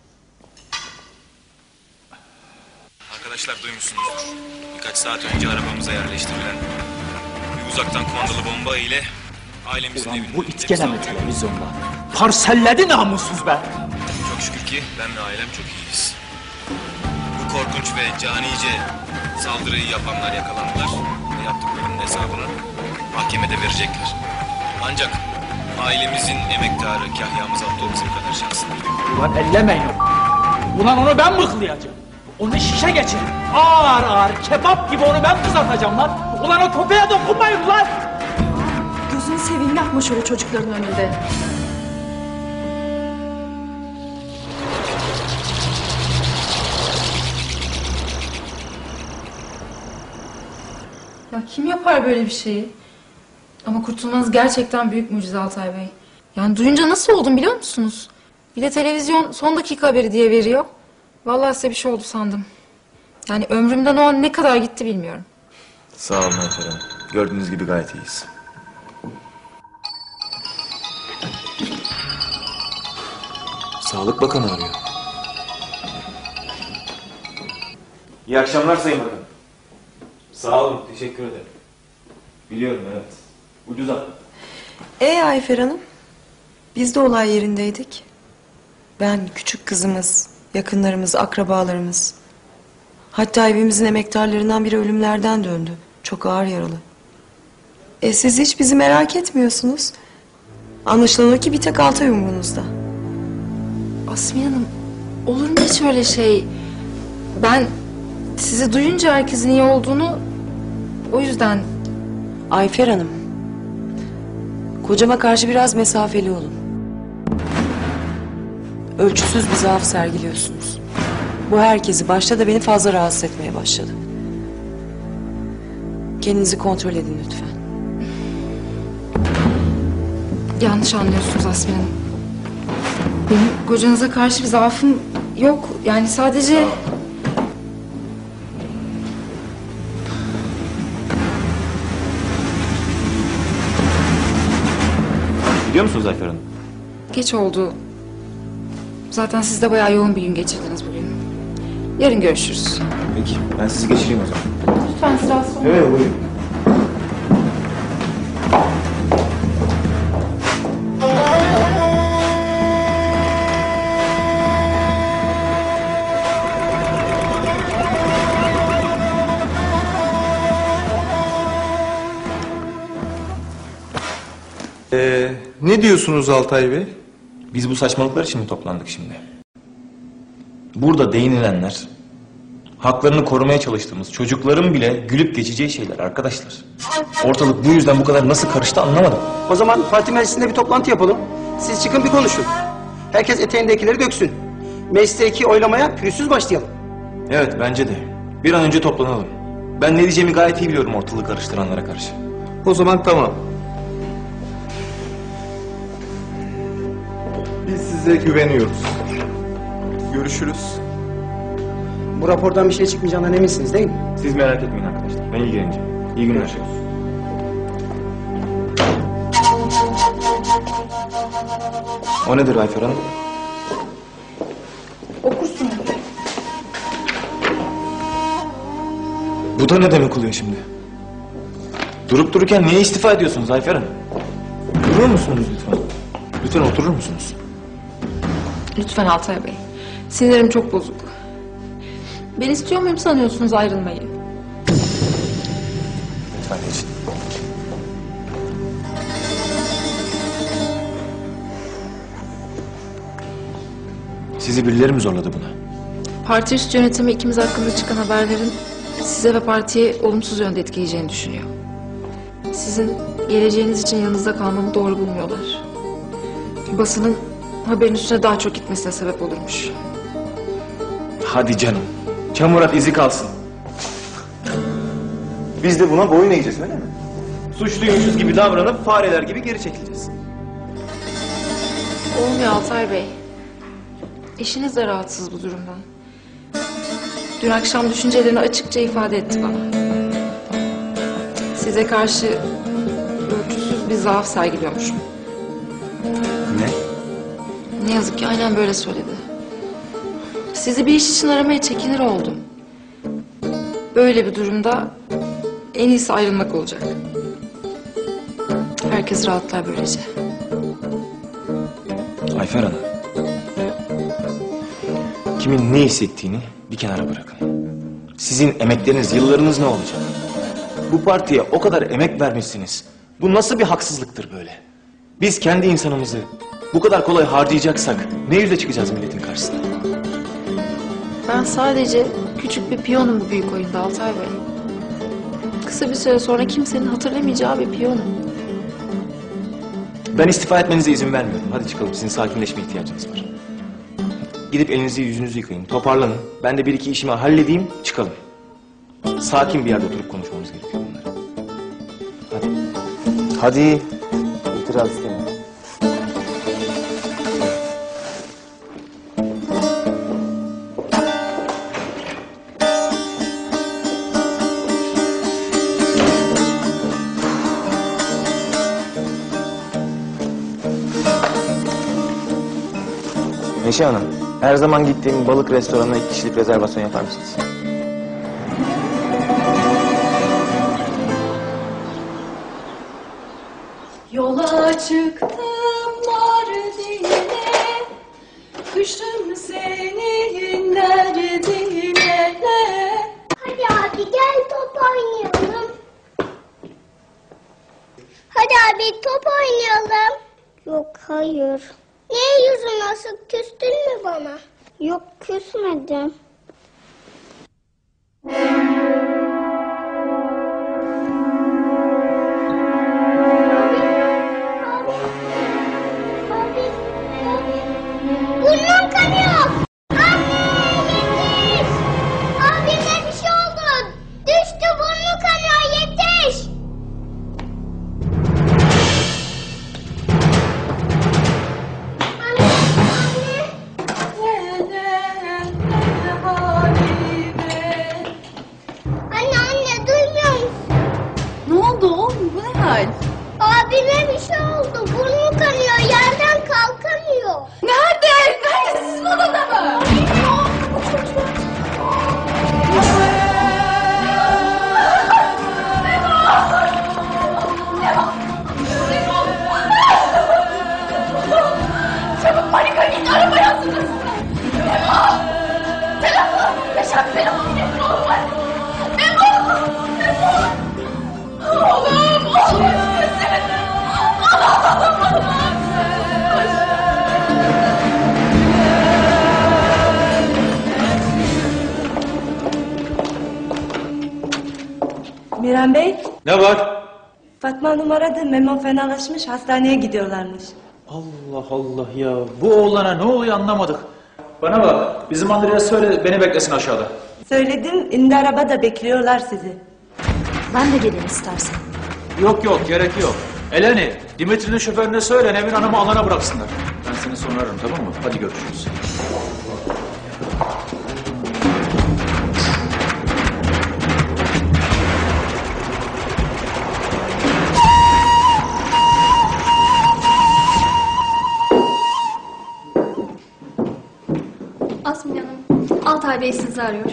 Arkadaşlar duymuşsunuzdur. Birkaç saat önce arabamıza yerleştirilen bir uzaktan kumandalı bomba ile ailemizin
Ulan
evinin
bu
önünde bir
itkeleme
saldırı.
televizyonda. Parselledi namussuz be.
Çok şükür ki ben ve ailem çok iyiyiz. Bu korkunç ve canice saldırıyı yapanlar yakalandılar ve yaptıklarının hesabını mahkemede verecekler. Ancak ailemizin emektarı Kahyamız Abdo bizim kadar şanslı değil.
Ulan ellemeyin. Ulan onu ben mıhlayacağım. Onu şişe geçirin. Ağır ağır kebap gibi onu ben kızartacağım lan. Ulan o köpeğe dokunmayın lan.
Gözünü seveyim yapma şöyle çocukların önünde.
Ya kim yapar böyle bir şeyi? Ama kurtulmanız gerçekten büyük mucize Altay Bey. Yani duyunca nasıl oldum biliyor musunuz? Bir de televizyon son dakika haberi diye veriyor. Vallahi size bir şey oldu sandım. Yani ömrümden o an ne kadar gitti bilmiyorum.
Sağ olun Ayfer Hanım. Gördüğünüz gibi gayet iyiyiz. Sağlık Bakanı arıyor. İyi akşamlar Sayın Bakan. Sağ olun, teşekkür ederim. Biliyorum, evet. Ucuz ama.
Ee Ayfer Hanım, biz de olay yerindeydik. Ben, küçük kızımız, yakınlarımız, akrabalarımız. Hatta evimizin emektarlarından biri ölümlerden döndü. Çok ağır yaralı. E siz hiç bizi merak etmiyorsunuz. Anlaşılan o ki bir tek Altay umrunuzda.
Asmiye Hanım, olur mu hiç öyle şey? Ben sizi duyunca herkesin iyi olduğunu, o yüzden...
Ayfer Hanım, kocama karşı biraz mesafeli olun. Ölçüsüz bir zaaf sergiliyorsunuz. Bu herkesi, başta da beni fazla rahatsız etmeye başladı. Kendinizi kontrol edin lütfen.
Yanlış anlıyorsunuz Asmiye Hanım. Benim kocanıza karşı bir zaafım yok. Yani sadece...
Biliyor musunuz Ayfer Hanım?
Geç oldu. Zaten siz de bayağı yoğun bir gün geçirdiniz bugün. Yarın görüşürüz.
Peki, ben sizi geçireyim o zaman.
Lütfen siz rahatsız olmayın.
Evet, buyurun.
Ee, ne diyorsunuz Altay Bey?
Biz bu saçmalıklar için mi toplandık şimdi? Burada değinilenler, haklarını korumaya çalıştığımız çocukların bile gülüp geçeceği şeyler arkadaşlar. Ortalık bu yüzden bu kadar nasıl karıştı anlamadım.
O zaman parti meclisinde bir toplantı yapalım. Siz çıkın bir konuşun. Herkes eteğindekileri döksün. Meclisteki oylamaya pürüzsüz başlayalım.
Evet, bence de. Bir an önce toplanalım. Ben ne diyeceğimi gayet iyi biliyorum ortalığı karıştıranlara karşı.
O zaman tamam. Biz size güveniyoruz. Görüşürüz.
Bu rapordan bir şey çıkmayacağından eminsiniz değil mi?
Siz merak etmeyin arkadaşlar. Ben ilgileneceğim. İyi günler. O nedir Ayfer Hanım?
Okursun.
Bu da ne demek oluyor şimdi? Durup dururken niye istifa ediyorsunuz Ayfer Hanım? Durur musunuz lütfen? Lütfen oturur musunuz?
Lütfen Altay Bey. Sinirim çok bozuk. Ben istiyor muyum sanıyorsunuz ayrılmayı?
Lütfen geçin. Sizi birileri mi zorladı buna?
Parti üst yönetimi ikimiz hakkında çıkan haberlerin size ve partiye olumsuz yönde etkileyeceğini düşünüyor. Sizin geleceğiniz için yanınızda kalmamı doğru bulmuyorlar. Basının haberin üstüne daha çok gitmesine sebep olurmuş.
Hadi canım. Çamurat izi kalsın. Biz de buna boyun eğeceğiz öyle mi? Suçluymuşuz gibi davranıp fareler gibi geri çekileceğiz.
Olmuyor Altay Bey. Eşiniz de rahatsız bu durumdan. Dün akşam düşüncelerini açıkça ifade etti bana. Size karşı ölçüsüz bir zaaf sergiliyormuşum.
Ne?
Ne yazık ki aynen böyle söyledi. Sizi bir iş için aramaya çekinir oldum. Böyle bir durumda en iyisi ayrılmak olacak. Herkes rahatlar böylece.
Ayfer Hanım. Kimin ne hissettiğini bir kenara bırakın. Sizin emekleriniz, yıllarınız ne olacak? Bu partiye o kadar emek vermişsiniz. Bu nasıl bir haksızlıktır böyle? Biz kendi insanımızı bu kadar kolay harcayacaksak ne yüzle çıkacağız milletin karşısına?
Ben sadece küçük bir piyonum bu büyük oyunda Altay Bey. Kısa bir süre sonra kimsenin hatırlamayacağı bir piyonum.
Ben istifa etmenize izin vermiyorum. Hadi çıkalım. Sizin sakinleşme ihtiyacınız var. Gidip elinizi yüzünüzü yıkayın. Toparlanın. Ben de bir iki işimi halledeyim. Çıkalım. Sakin bir yerde oturup konuşmamız gerekiyor bunları.
Hadi. İtiraz istemiyorum. Neşe Hanım, her zaman gittiğim balık restoranına iki kişilik rezervasyon yapar mısınız?
Yola çıktım Mardin'e, düştüm senin derdine.
Hadi abi gel top oynayalım. Hadi abi top oynayalım. Yok hayır. Niye yüzün asık, küstün mü bana? Yok küsmedim. Burnum kanıyor. Anne yetiş. Abime bir şey oldu. Düştü, burnu kanıyor, yetiş. Anne anne duymuyor musun?
Ne oldu oğlum, bu ne hal?
Abime bir şey oldu. Burnu kanıyor, yerden kalkamıyor.
Nerede? Nerede? Sizin odada mı?
Çabuk panika git, arabaya hazırlasın. Memo! Telefon! Yaşar telefon getir oğlum hadi. Memo! Memo! Oğlum! Oğlum!
Miran Bey,
Ne var?
Fatma Hanım aradı. Memo fenalaşmış, hastaneye gidiyorlarmış.
Allah Allah ya. Bu oğlana ne oluyor anlamadık. Bana bak, bizim Andre'ye söyle beni beklesin aşağıda.
Söyledim, indi araba da bekliyorlar sizi.
Ben de geleyim istersen.
Yok yok, gerek yok. Eleni, Dimitri'nin şoförüne söyle Nevin Hanım'ı alana bıraksınlar. Ben seni sonra ararım, tamam mı? Hadi görüşürüz.
Asmin Hanım, Altay Bey sizi arıyor.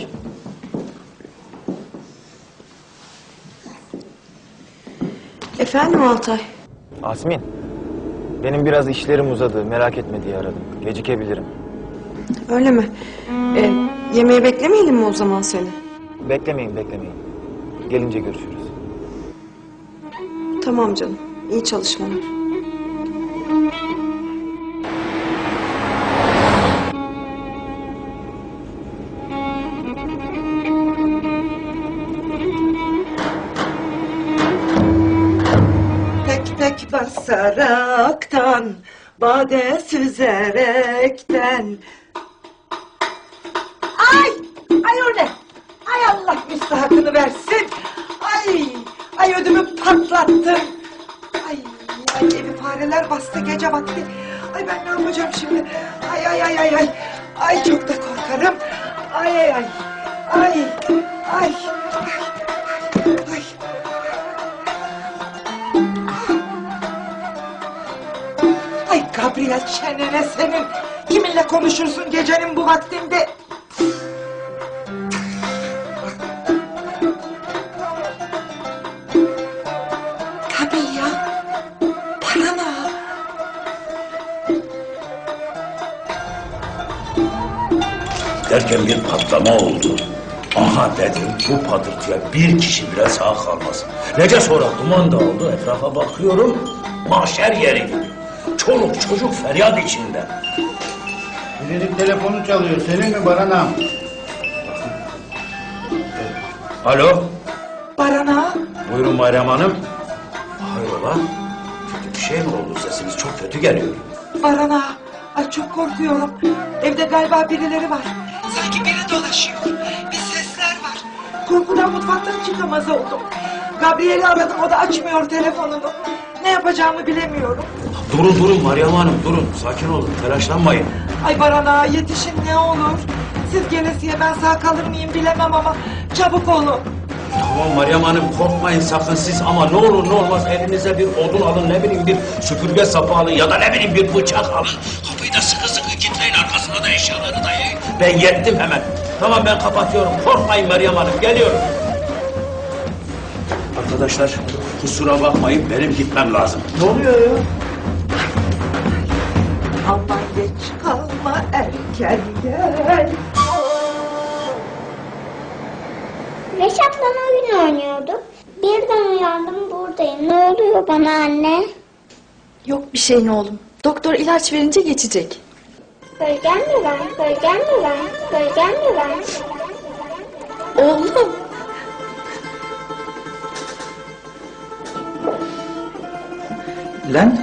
Efendim Altay?
Asmin, benim biraz işlerim uzadı. Merak etme diye aradım. Gecikebilirim.
Öyle mi? Ee, yemeğe beklemeyelim mi o zaman seni?
Beklemeyin, beklemeyin. Gelince görüşürüz.
Tamam canım. İyi çalışmalar.
Tek tek basaraktan, bade süzerekten. Ay! Ay o ne? Ay Allah müstahakını versin. Ay! Ay ödümü patlattın. Ay! Ay evi fareler bastı gece vakti. Ay ben ne yapacağım şimdi? Ay ay ay ay ay. Ay çok da korkarım. Ay ay ay. Ay! Ay! Ay! Ay Gabriel çenene senin. Kiminle konuşursun gecenin bu vaktinde? Tabii ya. Parana.
Derken bir patlama oldu. Aha dedim bu patırtıya bir kişi bile sağ kalmasın. Nece sonra duman dağıldı, etrafa bakıyorum. Mahşer yeri gibi. Çoluk çocuk feryat içinde.
Birinin telefonu çalıyor. Senin mi Baranam?
Alo.
Barana.
Buyurun Bayram Hanım. Hayrola? Kötü bir şey mi oldu? Sesiniz çok kötü geliyor.
Barana. Ay çok korkuyorum. Evde galiba birileri var. Sanki biri dolaşıyor. Bir sesler var. Korkudan mutfaktan çıkamaz oldum. Gabriel'i aradım, o da açmıyor telefonunu. ne yapacağımı bilemiyorum.
Durun durun Meryem Hanım durun. Sakin olun telaşlanmayın.
Ay Baran ağa yetişin ne olur. Siz gelesiye ben sağ kalır mıyım bilemem ama çabuk olun.
Tamam Meryem Hanım korkmayın sakın siz ama ne olur ne olmaz elinize bir odun alın ne bileyim bir süpürge sapı alın ya da ne bileyim bir bıçak alın. Kapıyı da sıkı sıkı kilitleyin arkasına da eşyaları dayayın. Ben yettim hemen. Tamam ben kapatıyorum korkmayın Meryem Hanım geliyorum. Arkadaşlar kusura bakmayın benim gitmem lazım.
Ne oluyor ya? Aman geç kalma erken gel.
Reşat'la oyun oynuyorduk. Birden uyandım buradayım. Ne oluyor bana anne?
Yok bir şeyin oğlum. Doktor ilaç verince geçecek.
Gölgen mi var? Gölgen mi var? Gölgen mi var?
Oğlum.
Lan,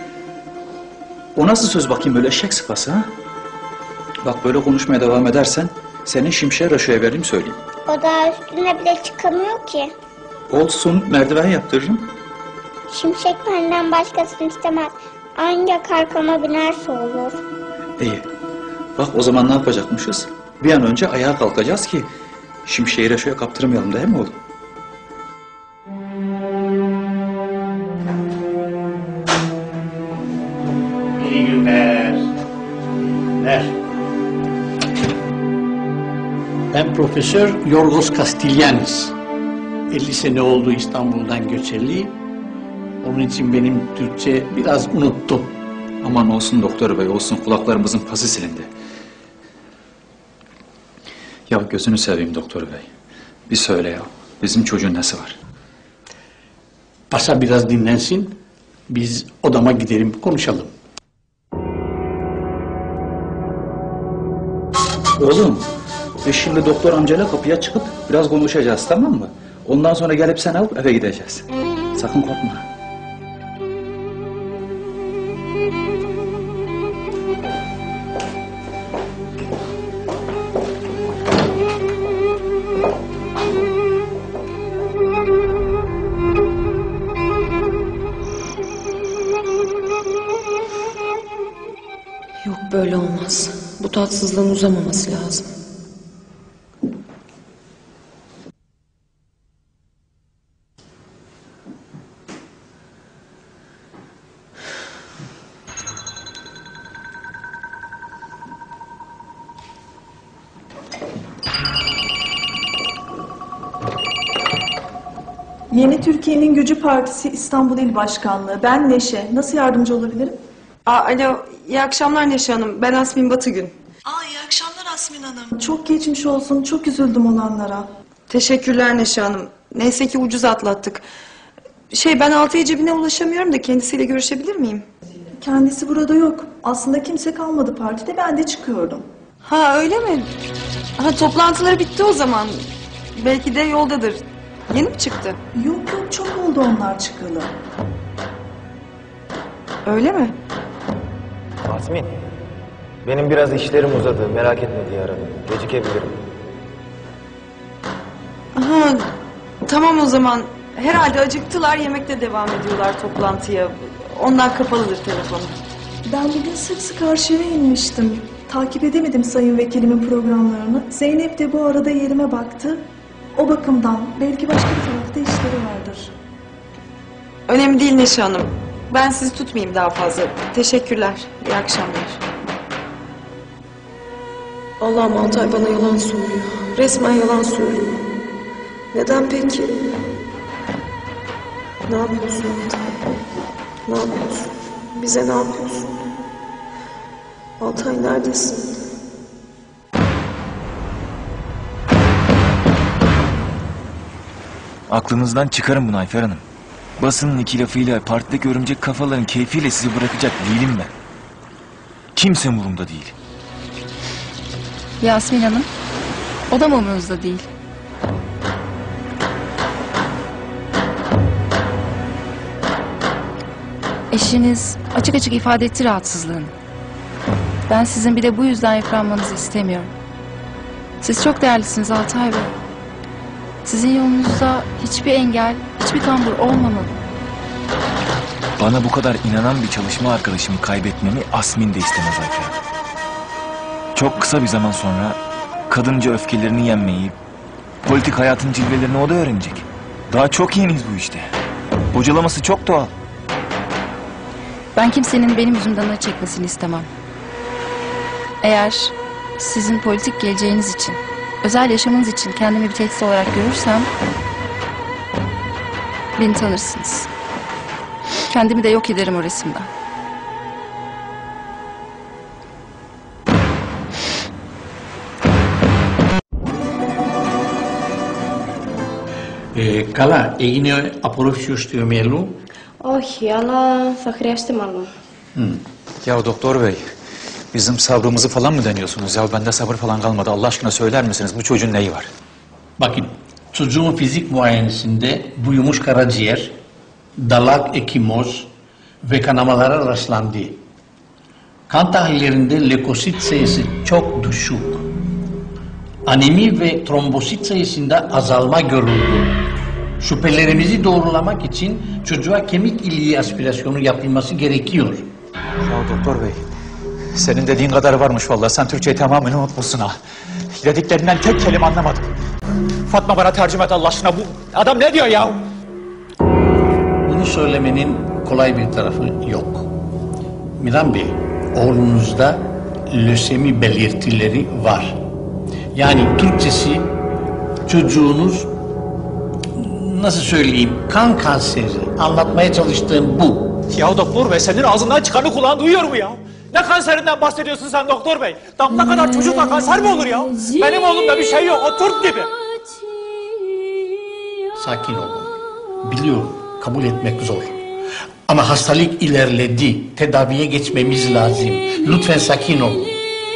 o nasıl söz bakayım böyle eşek sıpası ha? Bak böyle konuşmaya devam edersen senin şimşeğe raşoya vereyim söyleyeyim.
O daha üstüne bile çıkamıyor ki.
Olsun merdiven yaptırırım.
Şimşek benden başkasını istemez. Ancak arkama binerse olur.
İyi. Bak o zaman ne yapacakmışız? Bir an önce ayağa kalkacağız ki şimşeği raşoya kaptırmayalım değil mi oğlum?
İyi günler. Ver. Ben Profesör Yorgos Kastilyanis. elli sene oldu İstanbul'dan göçerli. Onun için benim Türkçe biraz unuttum.
Aman olsun doktor bey olsun kulaklarımızın pası silindi. Ya gözünü seveyim doktor bey. Bir söyle ya bizim çocuğun nesi var?
Pasa biraz dinlensin. Biz odama gidelim konuşalım.
Oğlum biz şimdi doktor amcayla kapıya çıkıp biraz konuşacağız tamam mı? Ondan sonra gelip seni alıp eve gideceğiz. Sakın korkma.
Yok böyle olmaz. Bu tatsızlığın uzamaması lazım.
Yeni Türkiye'nin Gücü Partisi İstanbul İl Başkanlığı. Ben Neşe. Nasıl yardımcı olabilirim?
Aa, alo, iyi akşamlar Neşe Hanım. Ben Asmin Batıgün.
Aa, iyi akşamlar Asmin Hanım. Çok geçmiş olsun. Çok üzüldüm olanlara.
Teşekkürler Neşe Hanım. Neyse ki ucuz atlattık. Şey ben Altıya cebine ulaşamıyorum da kendisiyle görüşebilir miyim?
Kendisi burada yok. Aslında kimse kalmadı partide. Ben de çıkıyordum.
Ha öyle mi? Ha toplantıları bitti o zaman. Belki de yoldadır. Yeni mi çıktı?
Yok yok çok oldu onlar çıkalı.
Öyle mi?
Asmin, benim biraz işlerim uzadı. Merak etme diye aradım. Gecikebilirim.
Ha tamam o zaman. Herhalde acıktılar yemekte devam ediyorlar toplantıya. Ondan kapalıdır telefonu.
Ben bugün sık sık arşive inmiştim. Takip edemedim sayın vekilimin programlarını. Zeynep de bu arada yerime baktı. O bakımdan belki başka bir tarafta işleri vardır.
Önemli değil Neşe Hanım. Ben sizi tutmayayım daha fazla. Teşekkürler. İyi akşamlar.
Allah'ım Altay bana yalan söylüyor. Resmen yalan söylüyor. Neden peki? Ne yapıyorsun Altay? Ne yapıyorsun? Bize ne yapıyorsun? Altay neredesin?
Aklınızdan çıkarın bunu Ayfer Hanım. Basının iki lafıyla partideki örümcek kafaların keyfiyle sizi bırakacak değilim ben. Kimse umurumda değil.
Yasmin Hanım, o da mı umurunuzda değil? Eşiniz açık açık ifade etti rahatsızlığını. Ben sizin bir de bu yüzden yıpranmanızı istemiyorum. Siz çok değerlisiniz Altay Bey. Sizin yolunuzda hiçbir engel, hiçbir kambur olmamalı.
Bana bu kadar inanan bir çalışma arkadaşımı kaybetmemi Asmin de istemez Ayfer. Çok kısa bir zaman sonra kadınca öfkelerini yenmeyi, politik hayatın cilvelerini o da öğrenecek. Daha çok yeniyiz bu işte. Bocalaması çok doğal.
Ben kimsenin benim yüzümden acı çekmesini istemem. Eğer sizin politik geleceğiniz için, özel yaşamınız için kendimi bir tehdit olarak görürsem beni tanırsınız. Kendimi de yok ederim o resimden.
Ε, καλά, έγινε απορρόφηση του μυαλού.
Όχι, αλλά θα χρειαστεί μάλλον.
Ya doktor bey, bizim sabrımızı falan mı deniyorsunuz? Ya bende sabır falan kalmadı. Allah aşkına söyler misiniz bu çocuğun neyi var?
Bakın, çocuğun fizik muayenesinde büyümüş karaciğer, dalak ekimoz ve kanamalara rastlandı. Kan tahlillerinde lökosit sayısı çok düşük. Anemi ve trombosit sayısında azalma görüldü. Şüphelerimizi doğrulamak için çocuğa kemik iliği aspirasyonu yapılması gerekiyor.
Ya doktor bey, senin dediğin kadar varmış vallahi. Sen Türkçeyi tamamen unutmuşsun ha. Dediklerinden tek kelime anlamadım. Fatma bana tercüme et Allah aşkına. Bu adam ne diyor ya?
Bunu söylemenin kolay bir tarafı yok. Miran Bey, oğlunuzda lösemi belirtileri var. Yani Türkçesi çocuğunuz, nasıl söyleyeyim, kan kanseri. Anlatmaya çalıştığım bu.
Ya doktor bey, senin ağzından çıkanı kulağın duyuyor mu ya? Ne kanserinden bahsediyorsun sen doktor bey? Damla kadar çocukla kanser mi olur ya? Benim oğlumda bir şey yok, o Türk gibi.
Sakin olun. Biliyorum, kabul etmek zor. Ama hastalık ilerledi. Tedaviye geçmemiz lazım. Lütfen sakin olun.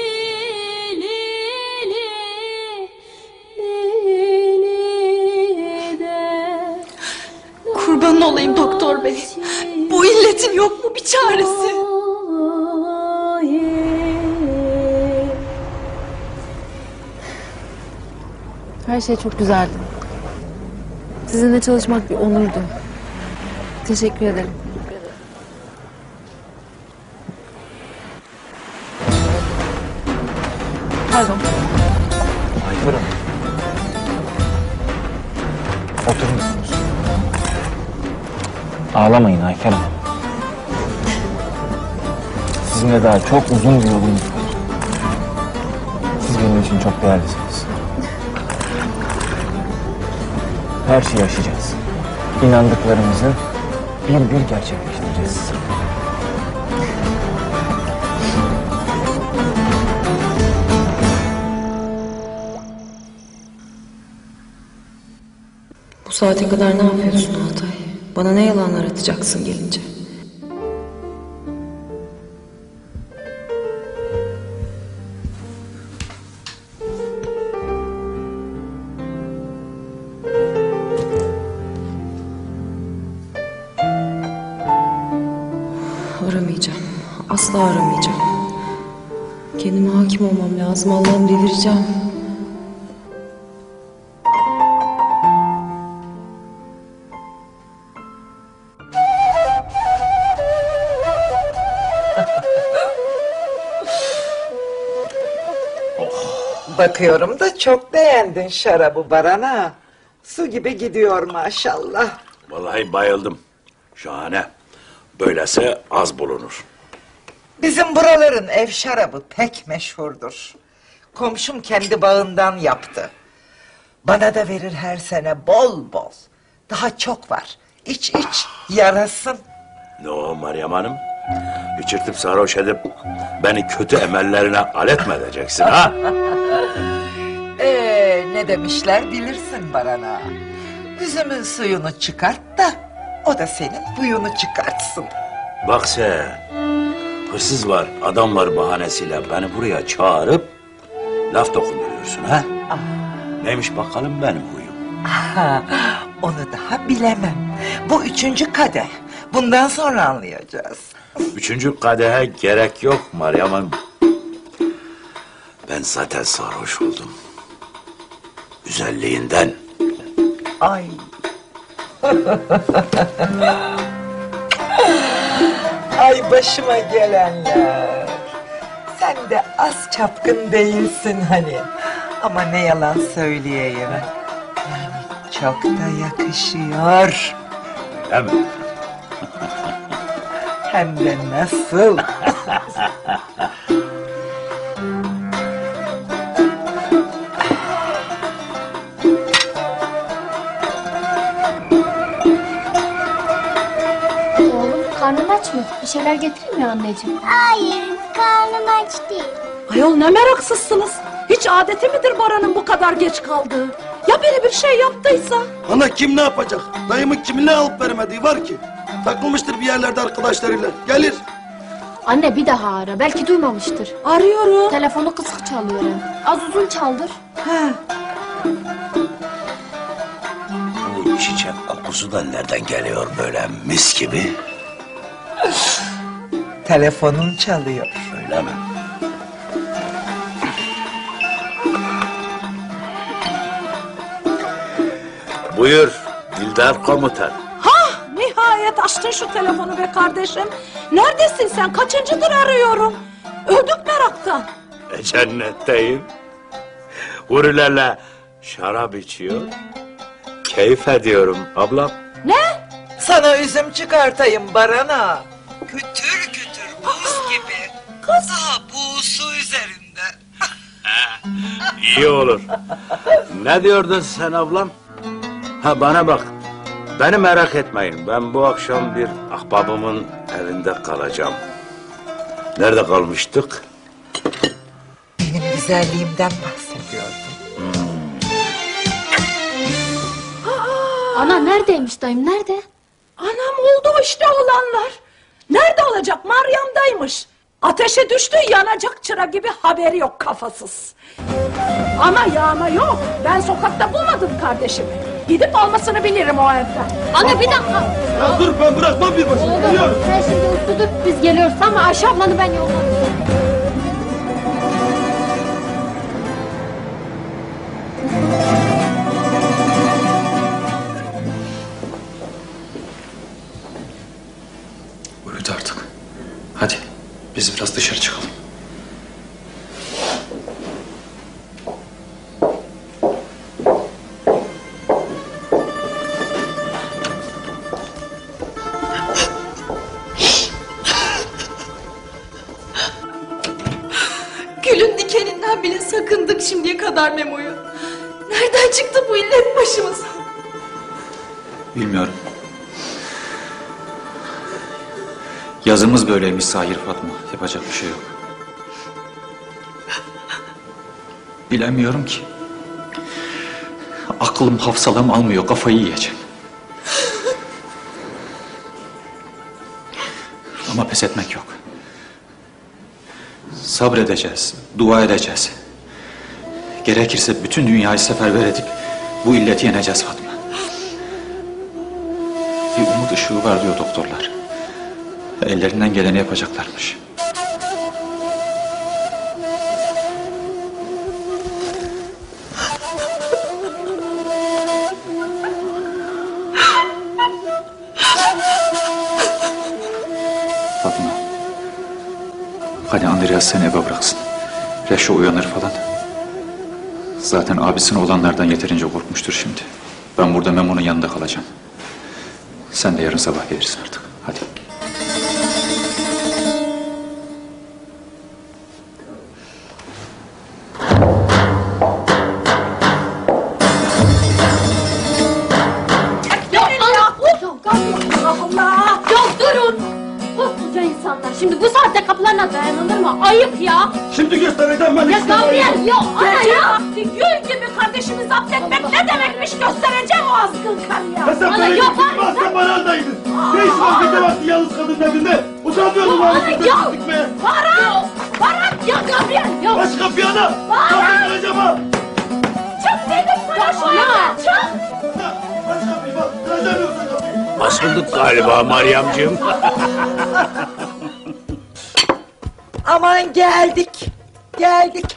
Kurban olayım doktor bey. Bu illetin yok mu bir çaresi?
Her şey çok güzeldi. Sizinle çalışmak bir onurdu. Teşekkür ederim. Pardon.
Ayfer Hanım. Oturur musunuz? Ağlamayın Ayfer Hanım. Sizinle daha çok uzun bir yolumuz var. Siz benim için çok değerlisiniz. Her şeyi aşacağız. İnandıklarımızı bir bir gerçekleştireceğiz.
Bu saate kadar ne yapıyorsun Altay? Bana ne yalanlar atacaksın gelince? Aramayacağım. Asla aramayacağım. Kendime hakim olmam lazım. Allah'ım delireceğim.
Bakıyorum da çok beğendin şarabı Baran'a. Su gibi gidiyor maşallah.
Vallahi bayıldım. Şahane. Böylesi az bulunur.
Bizim buraların ev şarabı pek meşhurdur. Komşum kendi bağından yaptı. Bana da verir her sene bol bol. Daha çok var. İç iç yarasın.
Ne o Meryem Hanım? İçirtip sarhoş edip beni kötü emellerine alet mi edeceksin ha?
Ee, ne demişler bilirsin Baran'a. Üzümün suyunu çıkart da o da senin huyunu çıkartsın.
Bak sen, hırsız var, adam var bahanesiyle beni buraya çağırıp laf dokunduruyorsun ha? Neymiş bakalım benim huyum?
Aha, onu daha bilemem. Bu üçüncü kadeh. Bundan sonra anlayacağız.
Üçüncü kadehe gerek yok Meryem Hanım. Ben zaten sarhoş oldum. Güzelliğinden.
Ay. Vay başıma gelenler. Sen de az çapkın değilsin hani. Ama ne yalan söyleyeyim. Yani çok da yakışıyor.
Öyle mi?
Hem de nasıl?
Oğlum karnın aç mı? Bir şeyler getireyim mi anneciğim? Hayır, karnım aç değil.
Ayol ne meraksızsınız. Hiç adeti midir Baran'ın bu kadar geç kaldığı? Ya biri bir şey yaptıysa?
Ana kim ne yapacak? Dayımın kiminle alıp veremediği var ki. Takılmıştır bir yerlerde arkadaşlarıyla. Gelir.
Anne bir daha ara. Belki duymamıştır.
Arıyorum.
Telefonu kısık çalıyor hem. Az uzun çaldır.
He.
Bu çiçek kokusu da nereden geliyor böyle mis gibi?
Telefonun çalıyor.
Öyle mi? Buyur Dildar komutan.
Hah nihayet açtın şu telefonu be kardeşim. Neredesin sen? Kaçıncıdır arıyorum. Öldük meraktan.
E, cennetteyim. Hurilerle şarap içiyor. Keyif ediyorum ablam.
Ne?
Sana üzüm çıkartayım Barana. Kütür kütür buz gibi. Kız. Daha buğusu üzerinde.
İyi olur. Ne diyordun sen ablam? Ha bana bak. Beni merak etmeyin. Ben bu akşam bir ahbabımın evinde kalacağım. Nerede kalmıştık?
Benim güzelliğimden bahsediyordum.
Ana neredeymiş dayım? Nerede?
Anam oldu işte olanlar. Nerede olacak? Meryem'daymış. Ateşe düştü yanacak çıra gibi haberi yok kafasız. Ama yağma yok. Ben sokakta bulmadım kardeşimi. Gidip almasını bilirim o evden.
Anne bir dakika.
Ya dur ben bırakmam bir başına.
Oğlum
Geliyorum.
sen şimdi uslu dur. Biz geliyoruz ama Ayşe ablanı ben yolladım.
Uyudu artık. Hadi biz biraz dışarı çıkalım.
Gülün dikeninden bile sakındık şimdiye kadar Memo'yu. Nereden çıktı bu illet başımıza?
Bilmiyorum. Yazımız böyleymiş Sahir Fatma. Yapacak bir şey yok. Bilemiyorum ki. Aklım hafsalam almıyor. Kafayı yiyeceğim. Ama pes etmek yok. Sabredeceğiz. Dua edeceğiz. Gerekirse bütün dünyayı seferber edip bu illeti yeneceğiz Fatma. Bir umut ışığı var diyor doktorlar. Ellerinden geleni yapacaklarmış. Fatma. Hadi Andreas seni eve bıraksın. Reşo uyanır falan. Zaten abisine olanlardan yeterince korkmuştur şimdi. Ben burada Memo'nun yanında kalacağım. Sen de yarın sabah gelirsin artık. Hadi.
Ya Allah! Allah Allah! Ya durun! Koskoca insanlar şimdi bu saatte kapılarına dayanılır mı? Ayıp ya!
Şimdi göstereceğim ben
Ya Gabriel ya ana ya!
Gül gibi kardeşimi zapt etmek ne demekmiş göstereceğim o azgın karıya.
Ya sen
Ana
böyle
yok,
gittin
hayır,
sen bana aldaydın. Ne iş var gece vakti yalnız kadın evinde? Utanmıyordun
Ana
lan.
ya! Baran! Baran ya Gabriel ya!
Aç kapıyı ana.
Baran!
Kapıyı kıracağım ha.
Çık dedim sana şu evden çık.
Aç kapıyı bak. Kıracağım yoksa kapıyı.
Basıldık galiba Meryemciğim.
Aman geldik. Geldik.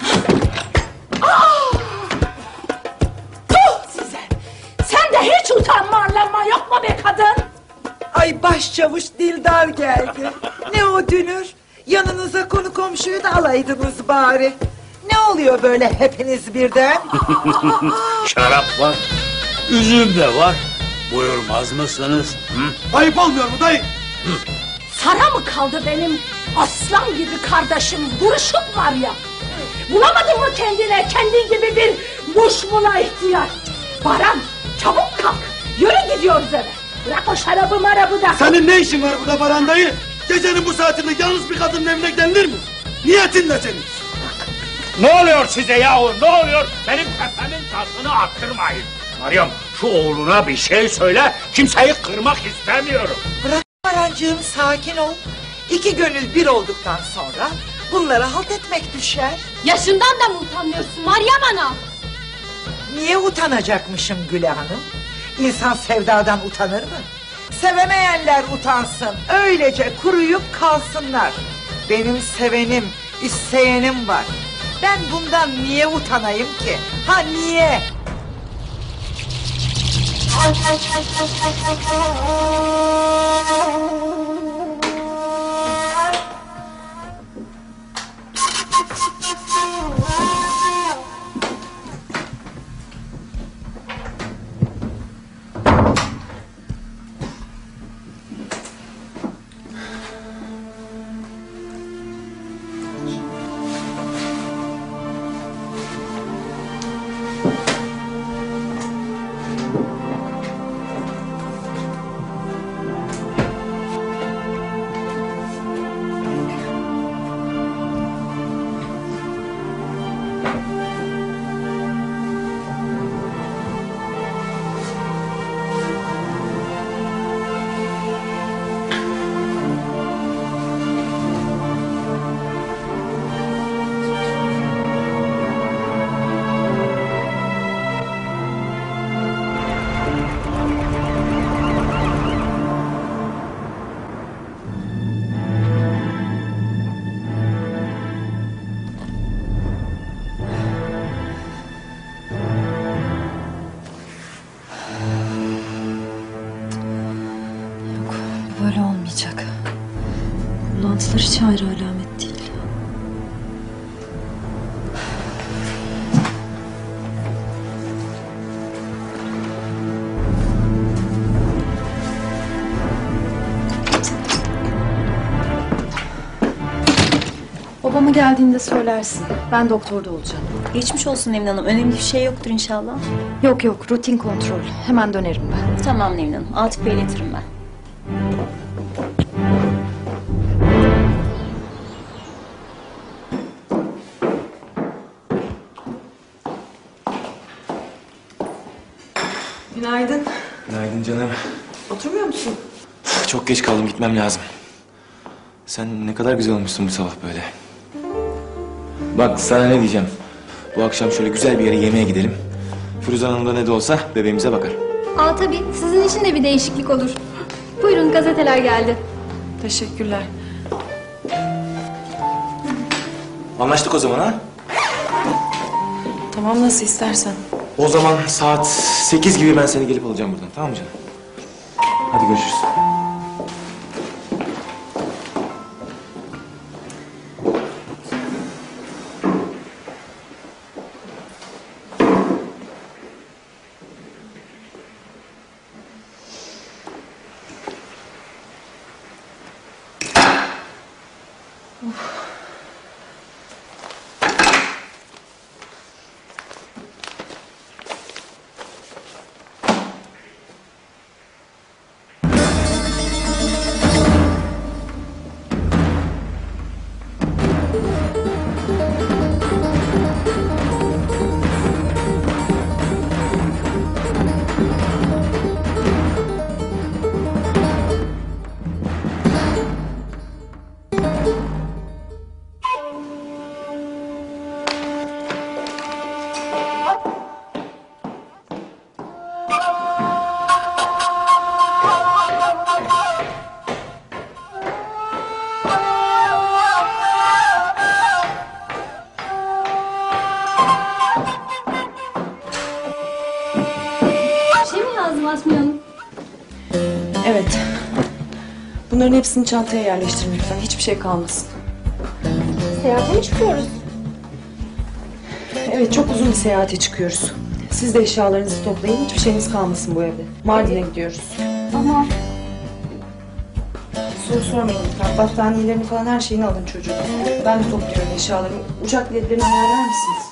Tuh size! Sen de hiç utanmıyorsun. utanma arlanma yok mu be kadın?
Ay başçavuş Dildar geldi. Ne o Dünür? Yanınıza konu komşuyu da alaydınız bari. Ne oluyor böyle hepiniz birden?
Şarap var, üzüm de var. Buyurmaz mısınız? Hı?
Ayıp olmuyor mu dayı?
Sana mı kaldı benim aslan gibi kardeşim buruşuk var ya? Bulamadın mı kendine kendin gibi bir muşmula ihtiyaç? Baran çabuk kalk yürü gidiyoruz eve. Bırak o şarabı marabı da.
Senin ne işin var burada Baran dayı? Gecenin bu saatinde yalnız bir kadının evine gidilir mi? Niyetin ne senin?
Ne oluyor size yahu, ne oluyor? Benim tepemin tasını attırmayın. Meryem, şu oğluna bir şey söyle, kimseyi kırmak istemiyorum.
Bırak Barancığım, sakin ol. İki gönül bir olduktan sonra bunlara halt etmek düşer.
Yaşından da mı utanmıyorsun Meryem Ana?
Niye utanacakmışım Güle Hanım? İnsan sevdadan utanır mı? Sevemeyenler utansın, öylece kuruyup kalsınlar. Benim sevenim, isteyenim var. Ben bundan niye utanayım ki? Ha niye?
Böyle olmayacak. Bulantılar hiç ayrı alamet değil.
Babama geldiğinde söylersin. Ben doktorda olacağım.
Geçmiş olsun Nevin Hanım. Önemli bir şey yoktur inşallah.
Yok yok, rutin kontrol. Hemen dönerim ben.
Tamam Nevin Hanım. Atıf Bey'e iletirim ben.
Günaydın.
Günaydın canım.
Oturmuyor musun?
Çok geç kaldım, gitmem lazım. Sen ne kadar güzel olmuşsun bu sabah böyle. Bak sana ne diyeceğim. Bu akşam şöyle güzel bir yere yemeğe gidelim. Firuzan Hanım da ne de olsa bebeğimize bakar.
Aa tabii sizin için de bir değişiklik olur. Buyurun gazeteler geldi.
Teşekkürler.
Anlaştık o zaman ha?
Tamam, nasıl istersen.
O zaman saat sekiz gibi ben seni gelip alacağım buradan, tamam mı canım? Hadi görüşürüz.
Bir şey mi lazım Asmiye Hanım?
Evet. Bunların hepsini çantaya yerleştirin lütfen. Hiçbir şey kalmasın.
Seyahate mi çıkıyoruz?
Evet, çok uzun bir seyahate çıkıyoruz. Siz de eşyalarınızı toplayın. Hiçbir şeyiniz kalmasın bu evde. Mardin'e gidiyoruz.
Ama
Soru sormayın lütfen. Battaniyelerini falan her şeyini alın çocuğum. Ben de topluyorum eşyalarımı. Uçak biletlerini ayarlar mısınız?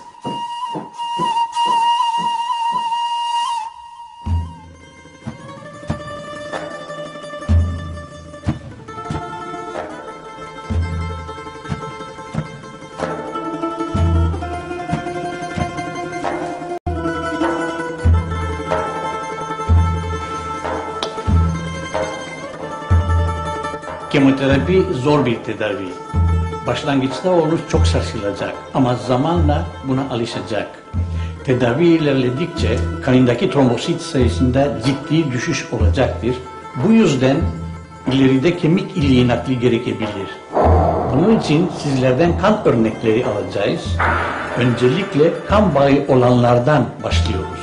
Kemoterapi zor bir tedavi. Başlangıçta oğlunuz çok sarsılacak ama zamanla buna alışacak. Tedavi ilerledikçe kanındaki trombosit sayısında ciddi düşüş olacaktır. Bu yüzden ileride kemik iliği nakli gerekebilir. Bunun için sizlerden kan örnekleri alacağız. Öncelikle kan bağı olanlardan başlıyoruz.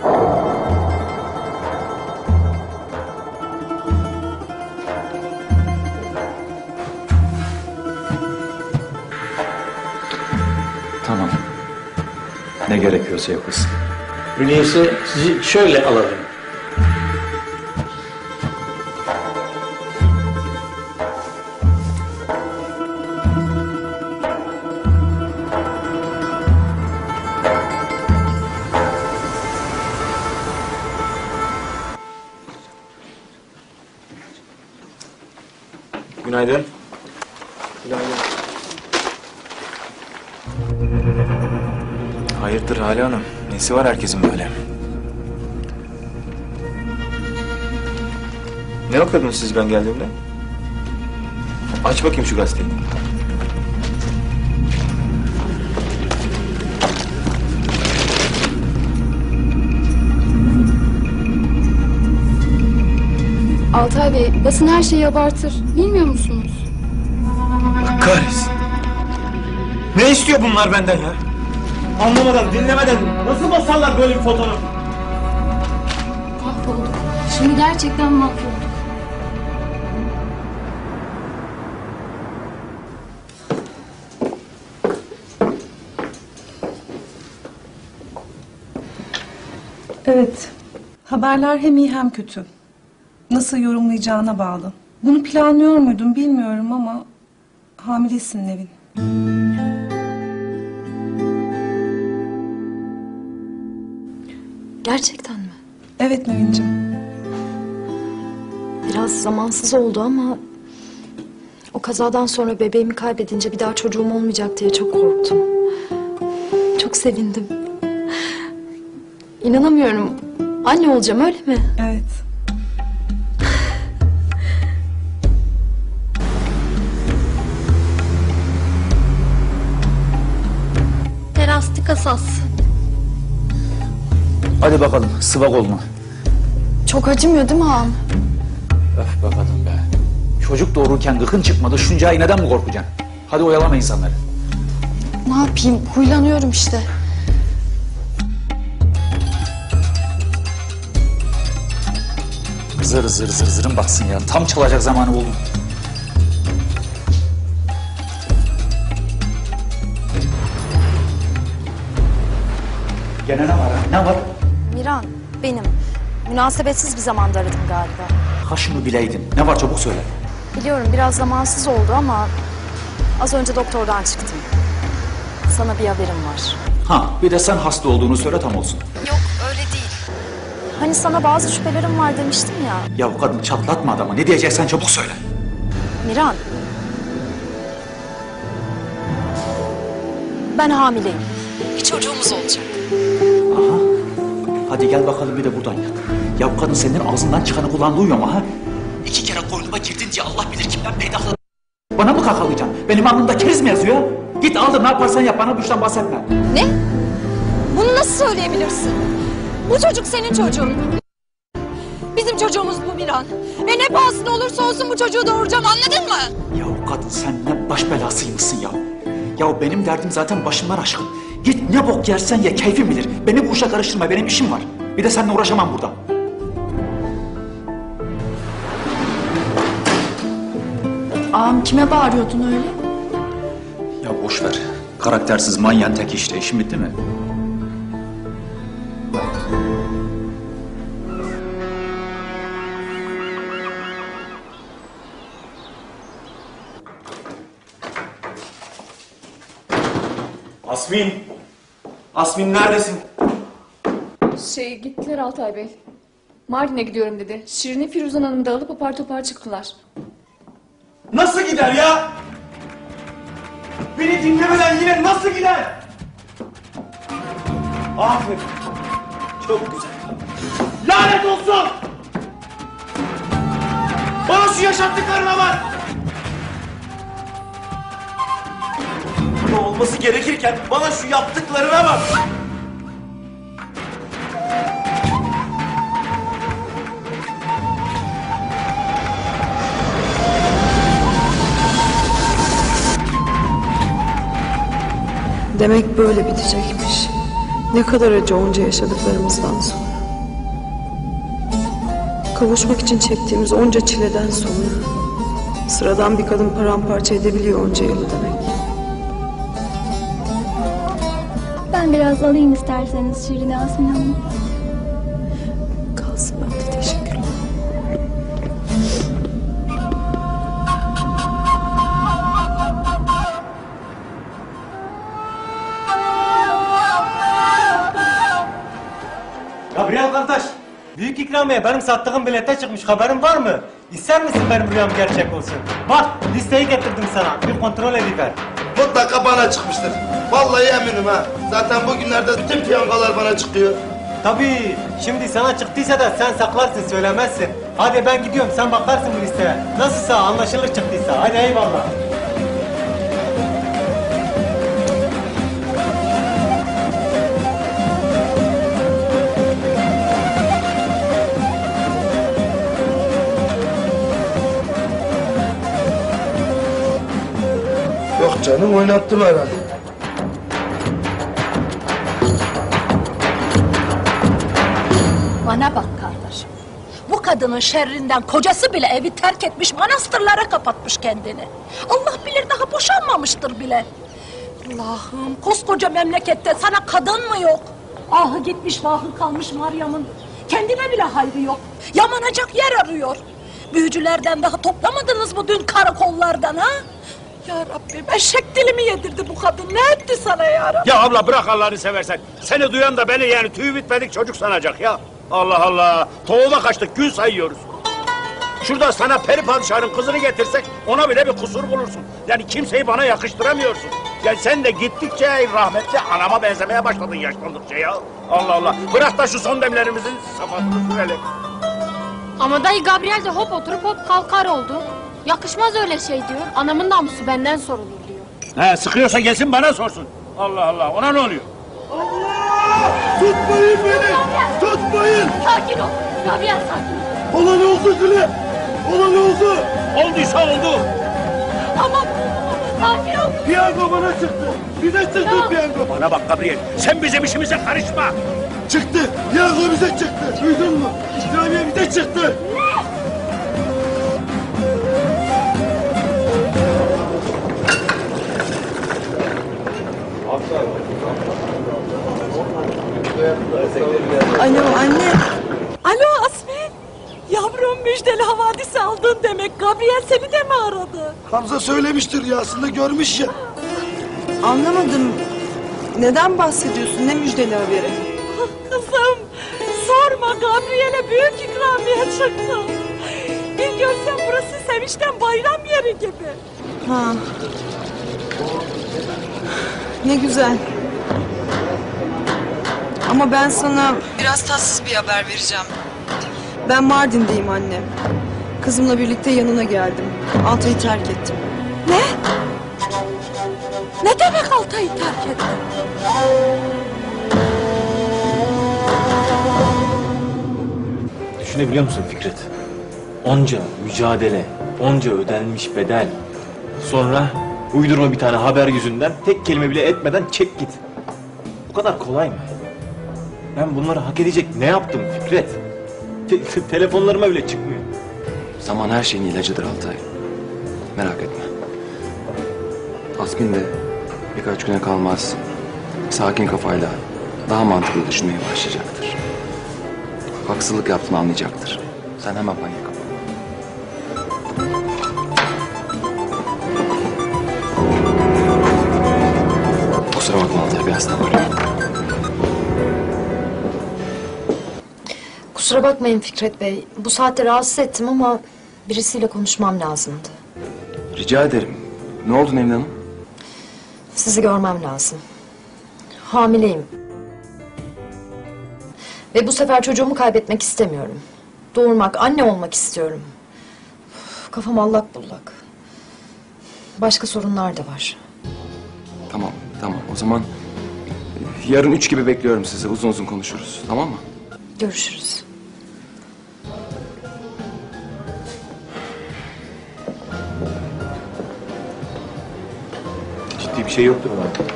Tamam. Ne gerekiyorsa yaparız.
Öyleyse sizi şöyle alalım.
Günaydın. Hayırdır Hale Hanım? Nesi var herkesin böyle? Ne okudunuz siz ben geldiğimde? Aç bakayım şu gazeteyi.
Altay Bey, basın her şeyi abartır. Bilmiyor musunuz?
Kahretsin. Ne istiyor bunlar benden ya? Anlamadan, dinlemeden nasıl basarlar böyle bir fotoğraf?
Mahvolduk. Şimdi gerçekten mahvolduk.
Evet. Haberler hem iyi hem kötü. Nasıl yorumlayacağına bağlı. Bunu planlıyor muydun bilmiyorum ama hamilesin Nevin.
Gerçekten mi?
Evet Nevin'cim.
Biraz zamansız oldu ama o kazadan sonra bebeğimi kaybedince bir daha çocuğum olmayacak diye çok korktum. Çok sevindim. İnanamıyorum. Anne olacağım öyle mi?
Evet.
Terastik asas.
Hadi bakalım sıva kolunu.
Çok acımıyor değil mi ağam?
Öf be kadın be. Çocuk doğururken gıkın çıkmadı. Şunca iğneden mi korkacaksın? Hadi oyalama insanları.
Ne yapayım? Huylanıyorum işte.
Zır zır zır zırın baksın ya. Tam çalacak zamanı buldum. Gene ne var ha? Ne var?
Miran, benim. Münasebetsiz bir zamanda aradım galiba.
Ha şunu bileydin. Ne var çabuk söyle.
Biliyorum biraz zamansız oldu ama az önce doktordan çıktım. Sana bir haberim var.
Ha bir de sen hasta olduğunu söyle tam olsun.
Yok öyle değil. Hani sana bazı şüphelerim var demiştim ya.
Ya bu kadın çatlatma adamı. Ne diyeceksen çabuk söyle.
Miran. Ben hamileyim. Bir çocuğumuz olacak.
Aha. Hadi gel bakalım bir de buradan yat. Ya bu kadın senin ağzından çıkanı kulağın duyuyor mu ha? İki kere koynuma girdin diye Allah bilir kimden peydahladı. Bana mı kakalayacaksın? Benim alnımda keriz mi yazıyor? Git aldır ne yaparsan yap bana bu işten bahsetme.
Ne? Bunu nasıl söyleyebilirsin? Bu çocuk senin çocuğun. Bizim çocuğumuz bu Miran. Ve ne pahasına olursa olsun bu çocuğu doğuracağım anladın mı?
Ya kadın sen ne baş belasıymışsın ya. Ya benim derdim zaten başımdan aşkın. Git ne bok yersen ye keyfin bilir. Beni bu işe karıştırma benim işim var. Bir de seninle uğraşamam burada.
Ağam kime bağırıyordun öyle?
Ya boş ver. Karaktersiz manyan tek işte. İşin bitti mi?
Asmin! Asmin neredesin?
Şey gittiler Altay Bey. Mardin'e gidiyorum dedi. Şirin'i Firuzan Hanım'ı da alıp apar topar çıktılar.
Nasıl gider ya? Beni dinlemeden yine nasıl gider? Aferin. Çok güzel. Lanet olsun! Bana şu yaşattıklarına bak! Ama olması gerekirken bana şu yaptıklarına bak!
Demek böyle bitecekmiş. Ne kadar acı onca yaşadıklarımızdan sonra. Kavuşmak için çektiğimiz onca çileden sonra sıradan bir kadın paramparça edebiliyor onca yılı demek.
Ben biraz alayım isterseniz Şirin'i Asmin Hanım.
Kalsın, ben de teşekkür ederim.
Gabriel kardeş, büyük ikramiye benim sattığım bilete çıkmış, haberin var mı? İster misin benim rüyam gerçek olsun? Bak, listeyi getirdim sana, bir kontrol ediver.
Mutlaka bana çıkmıştır. Vallahi eminim ha. Zaten bugünlerde bütün piyangolar bana çıkıyor.
Tabii, şimdi sana çıktıysa da sen saklarsın, söylemezsin. Hadi ben gidiyorum, sen bakarsın bu listeye. Nasılsa anlaşılır çıktıysa, hadi eyvallah.
Yok canım, oynattım herhalde.
Bana bak kardeşim. Bu kadının şerrinden kocası bile evi terk etmiş, manastırlara kapatmış kendini. Allah bilir daha boşanmamıştır bile. Allah'ım, koskoca memlekette sana kadın mı yok? Ahı gitmiş, vahı kalmış Meryem'in. Kendine bile hayrı yok. Yamanacak yer arıyor. Büyücülerden daha toplamadınız mı dün karakollardan ha? Ya Rabbim, eşek dilimi yedirdi bu kadın. Ne etti sana ya Rabbim?
Ya abla bırak Allah'ını seversen. Seni duyan da beni yani tüyü bitmedik çocuk sanacak ya. Allah Allah. Tohuma kaçtık, gün sayıyoruz. Şurada sana peri padişahının kızını getirsek ona bile bir kusur bulursun. Yani kimseyi bana yakıştıramıyorsun. Ya sen de gittikçe rahmetli anama benzemeye başladın yaşlandıkça ya. Allah Allah. Bırak da şu son demlerimizin safatını sürelim.
Ama dayı Gabriel de hop oturup hop kalkar oldu. Yakışmaz öyle şey diyor. Anamın namusu benden sorulur diyor.
He, sıkıyorsa gelsin bana sorsun. Allah Allah, ona ne oluyor?
Tutmayın beni! Tutmayın!
Sakin ol. Gabriel sakin ol.
Olan oldu Züle! Olan oldu!
Olduysa oldu.
Ama sakin ol.
Piyango bana çıktı. Bize çıktı piyango.
Bana bak Gabriel, sen bizim işimize karışma.
Çıktı. Piyango bize çıktı. Duydun mu? İkramiye bize çıktı.
Alo anne.
Alo Asmin. Yavrum, müjdeli havadisi aldın demek. Gabriel seni de mi aradı?
Hamza söylemiştir rüyasında, görmüş ya.
Anlamadım. Neden bahsediyorsun? Ne müjdeli haberi?
Ah kızım, sorma, Gabriel'e büyük ikramiye çıktı. Bir görsen burası sevinçten bayram yeri gibi.
Ha. Ne güzel. Ama ben sana biraz tatsız bir haber vereceğim. Ben Mardin'deyim anne. Kızımla birlikte yanına geldim. Altay'ı terk ettim.
Ne? Ne demek Altay'ı terk ettin?
Düşünebiliyor musun Fikret? Onca mücadele, onca ödenmiş bedel. Sonra uydurma bir tane haber yüzünden tek kelime bile etmeden çek git. Bu kadar kolay mı? Ben bunları hak edecek ne yaptım Fikret? Te te telefonlarıma bile çıkmıyor.
Zaman her şeyin ilacıdır Altay. Merak etme. Asmin de birkaç güne kalmaz sakin kafayla daha mantıklı düşünmeye başlayacaktır. Haksızlık yaptığını anlayacaktır. Sen hemen panik yapma. Kusura bakma Altay, biraz daha böyle.
Kusura bakmayın Fikret Bey. Bu saatte rahatsız ettim ama birisiyle konuşmam lazımdı.
Rica ederim. Ne oldu Nevin Hanım?
Sizi görmem lazım. Hamileyim. Ve bu sefer çocuğumu kaybetmek istemiyorum. Doğurmak, anne olmak istiyorum. Üf, kafam allak bullak. Başka sorunlar da var.
Tamam, tamam. O zaman yarın üç gibi bekliyorum sizi. Uzun uzun konuşuruz. Tamam mı?
Görüşürüz.
Ciddi bir şey yoktur umarım.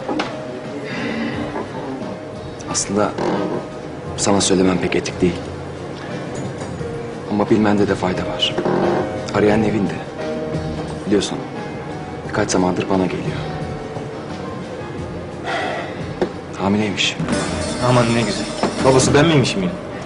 Aslında sana söylemem pek etik değil. Ama bilmende de fayda var. Arayan Nevin de. Biliyorsun, birkaç zamandır bana geliyor. Hamileymiş.
Aman ne güzel. Babası ben miymişim ya?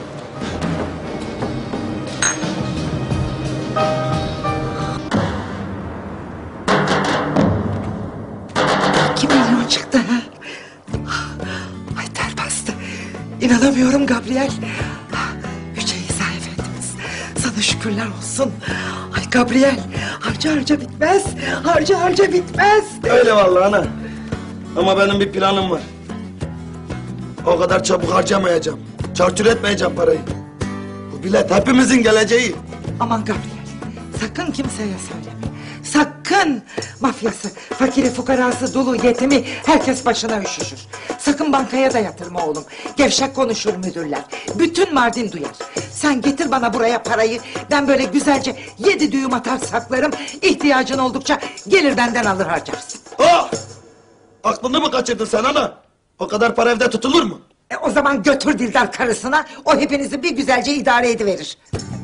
İki milyon çıktı ha. Ay ter bastı. İnanamıyorum Gabriel. Yüce İsa Efendimiz. Sana şükürler olsun. Ay Gabriel. Harca harca bitmez. Harca harca bitmez.
Öyle vallahi ana. Ama benim bir planım var. O kadar çabuk harcamayacağım. Çarçur etmeyeceğim parayı. Bu bilet hepimizin geleceği.
Aman Gabriel. Sakın kimseye söyleme. Sakın mafyası, fakiri, fukarası, dulu, yetimi herkes başına üşüşür. Sakın bankaya da yatırma oğlum. Gevşek konuşur müdürler. Bütün Mardin duyar. Sen getir bana buraya parayı. Ben böyle güzelce yedi düğüm atar saklarım. İhtiyacın oldukça gelir benden alır harcarsın.
Ah! Aklını mı kaçırdın sen ana? O kadar para evde tutulur mu?
E, o zaman götür Dildar karısına. O hepinizi bir güzelce idare ediverir.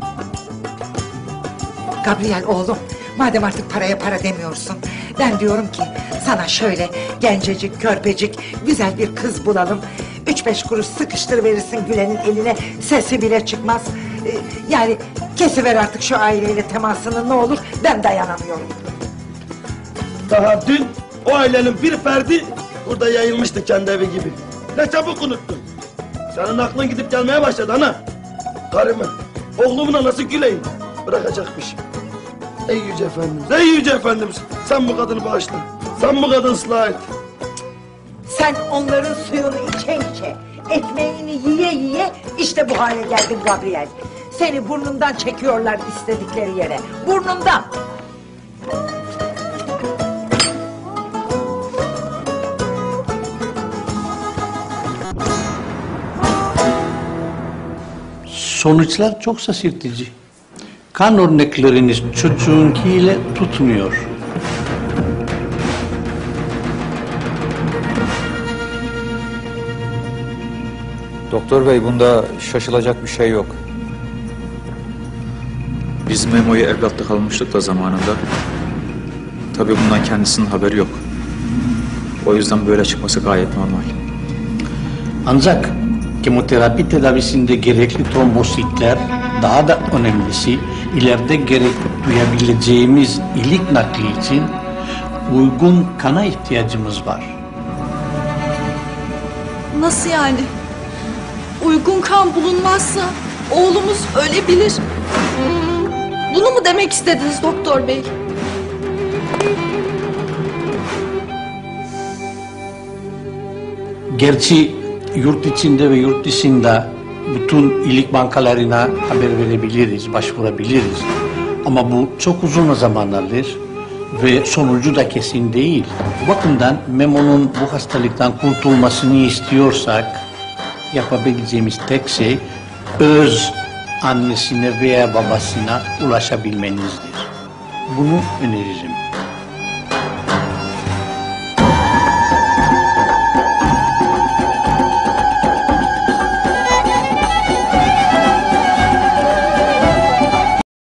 Gabriel oğlum. Madem artık paraya para demiyorsun. Ben diyorum ki sana şöyle gencecik, körpecik, güzel bir kız bulalım. Üç beş kuruş sıkıştırıverirsin Gülen'in eline. Sesi bile çıkmaz. Ee, yani kesiver artık şu aileyle temasını ne olur. Ben dayanamıyorum.
Daha dün o ailenin bir ferdi burada yayılmıştı kendi evi gibi. Ne çabuk unuttun. Senin aklın gidip gelmeye başladı ana. Karımı, oğlumun anası Güleyim bırakacakmış. Ey yüce efendimiz, ey yüce efendimiz. Sen bu kadını bağışla. Sen bu kadını ıslah et.
Sen onların suyunu içe içe, ekmeğini yiye yiye işte bu hale geldin Gabriel. Seni burnundan çekiyorlar istedikleri yere. Burnundan.
Sonuçlar çok şaşırtıcı. Kan örnekleriniz çocuğunkiyle tutmuyor.
Doktor bey, bunda şaşılacak bir şey yok. Biz Memo'yu evlatlık almıştık da zamanında. Tabii bundan kendisinin haberi yok. O yüzden böyle çıkması gayet normal.
Ancak kemoterapi tedavisinde gerekli trombositler, daha da önemlisi ileride gerek duyabileceğimiz ilik nakli için uygun kana ihtiyacımız var.
Nasıl yani? Uygun kan bulunmazsa oğlumuz ölebilir. Bunu mu demek istediniz doktor bey?
Gerçi yurt içinde ve yurt dışında bütün ilik bankalarına haber verebiliriz, başvurabiliriz. Ama bu çok uzun zaman alır ve sonucu da kesin değil. Bu bakımdan Memo'nun bu hastalıktan kurtulmasını istiyorsak yapabileceğimiz tek şey öz annesine veya babasına ulaşabilmenizdir. Bunu öneririm.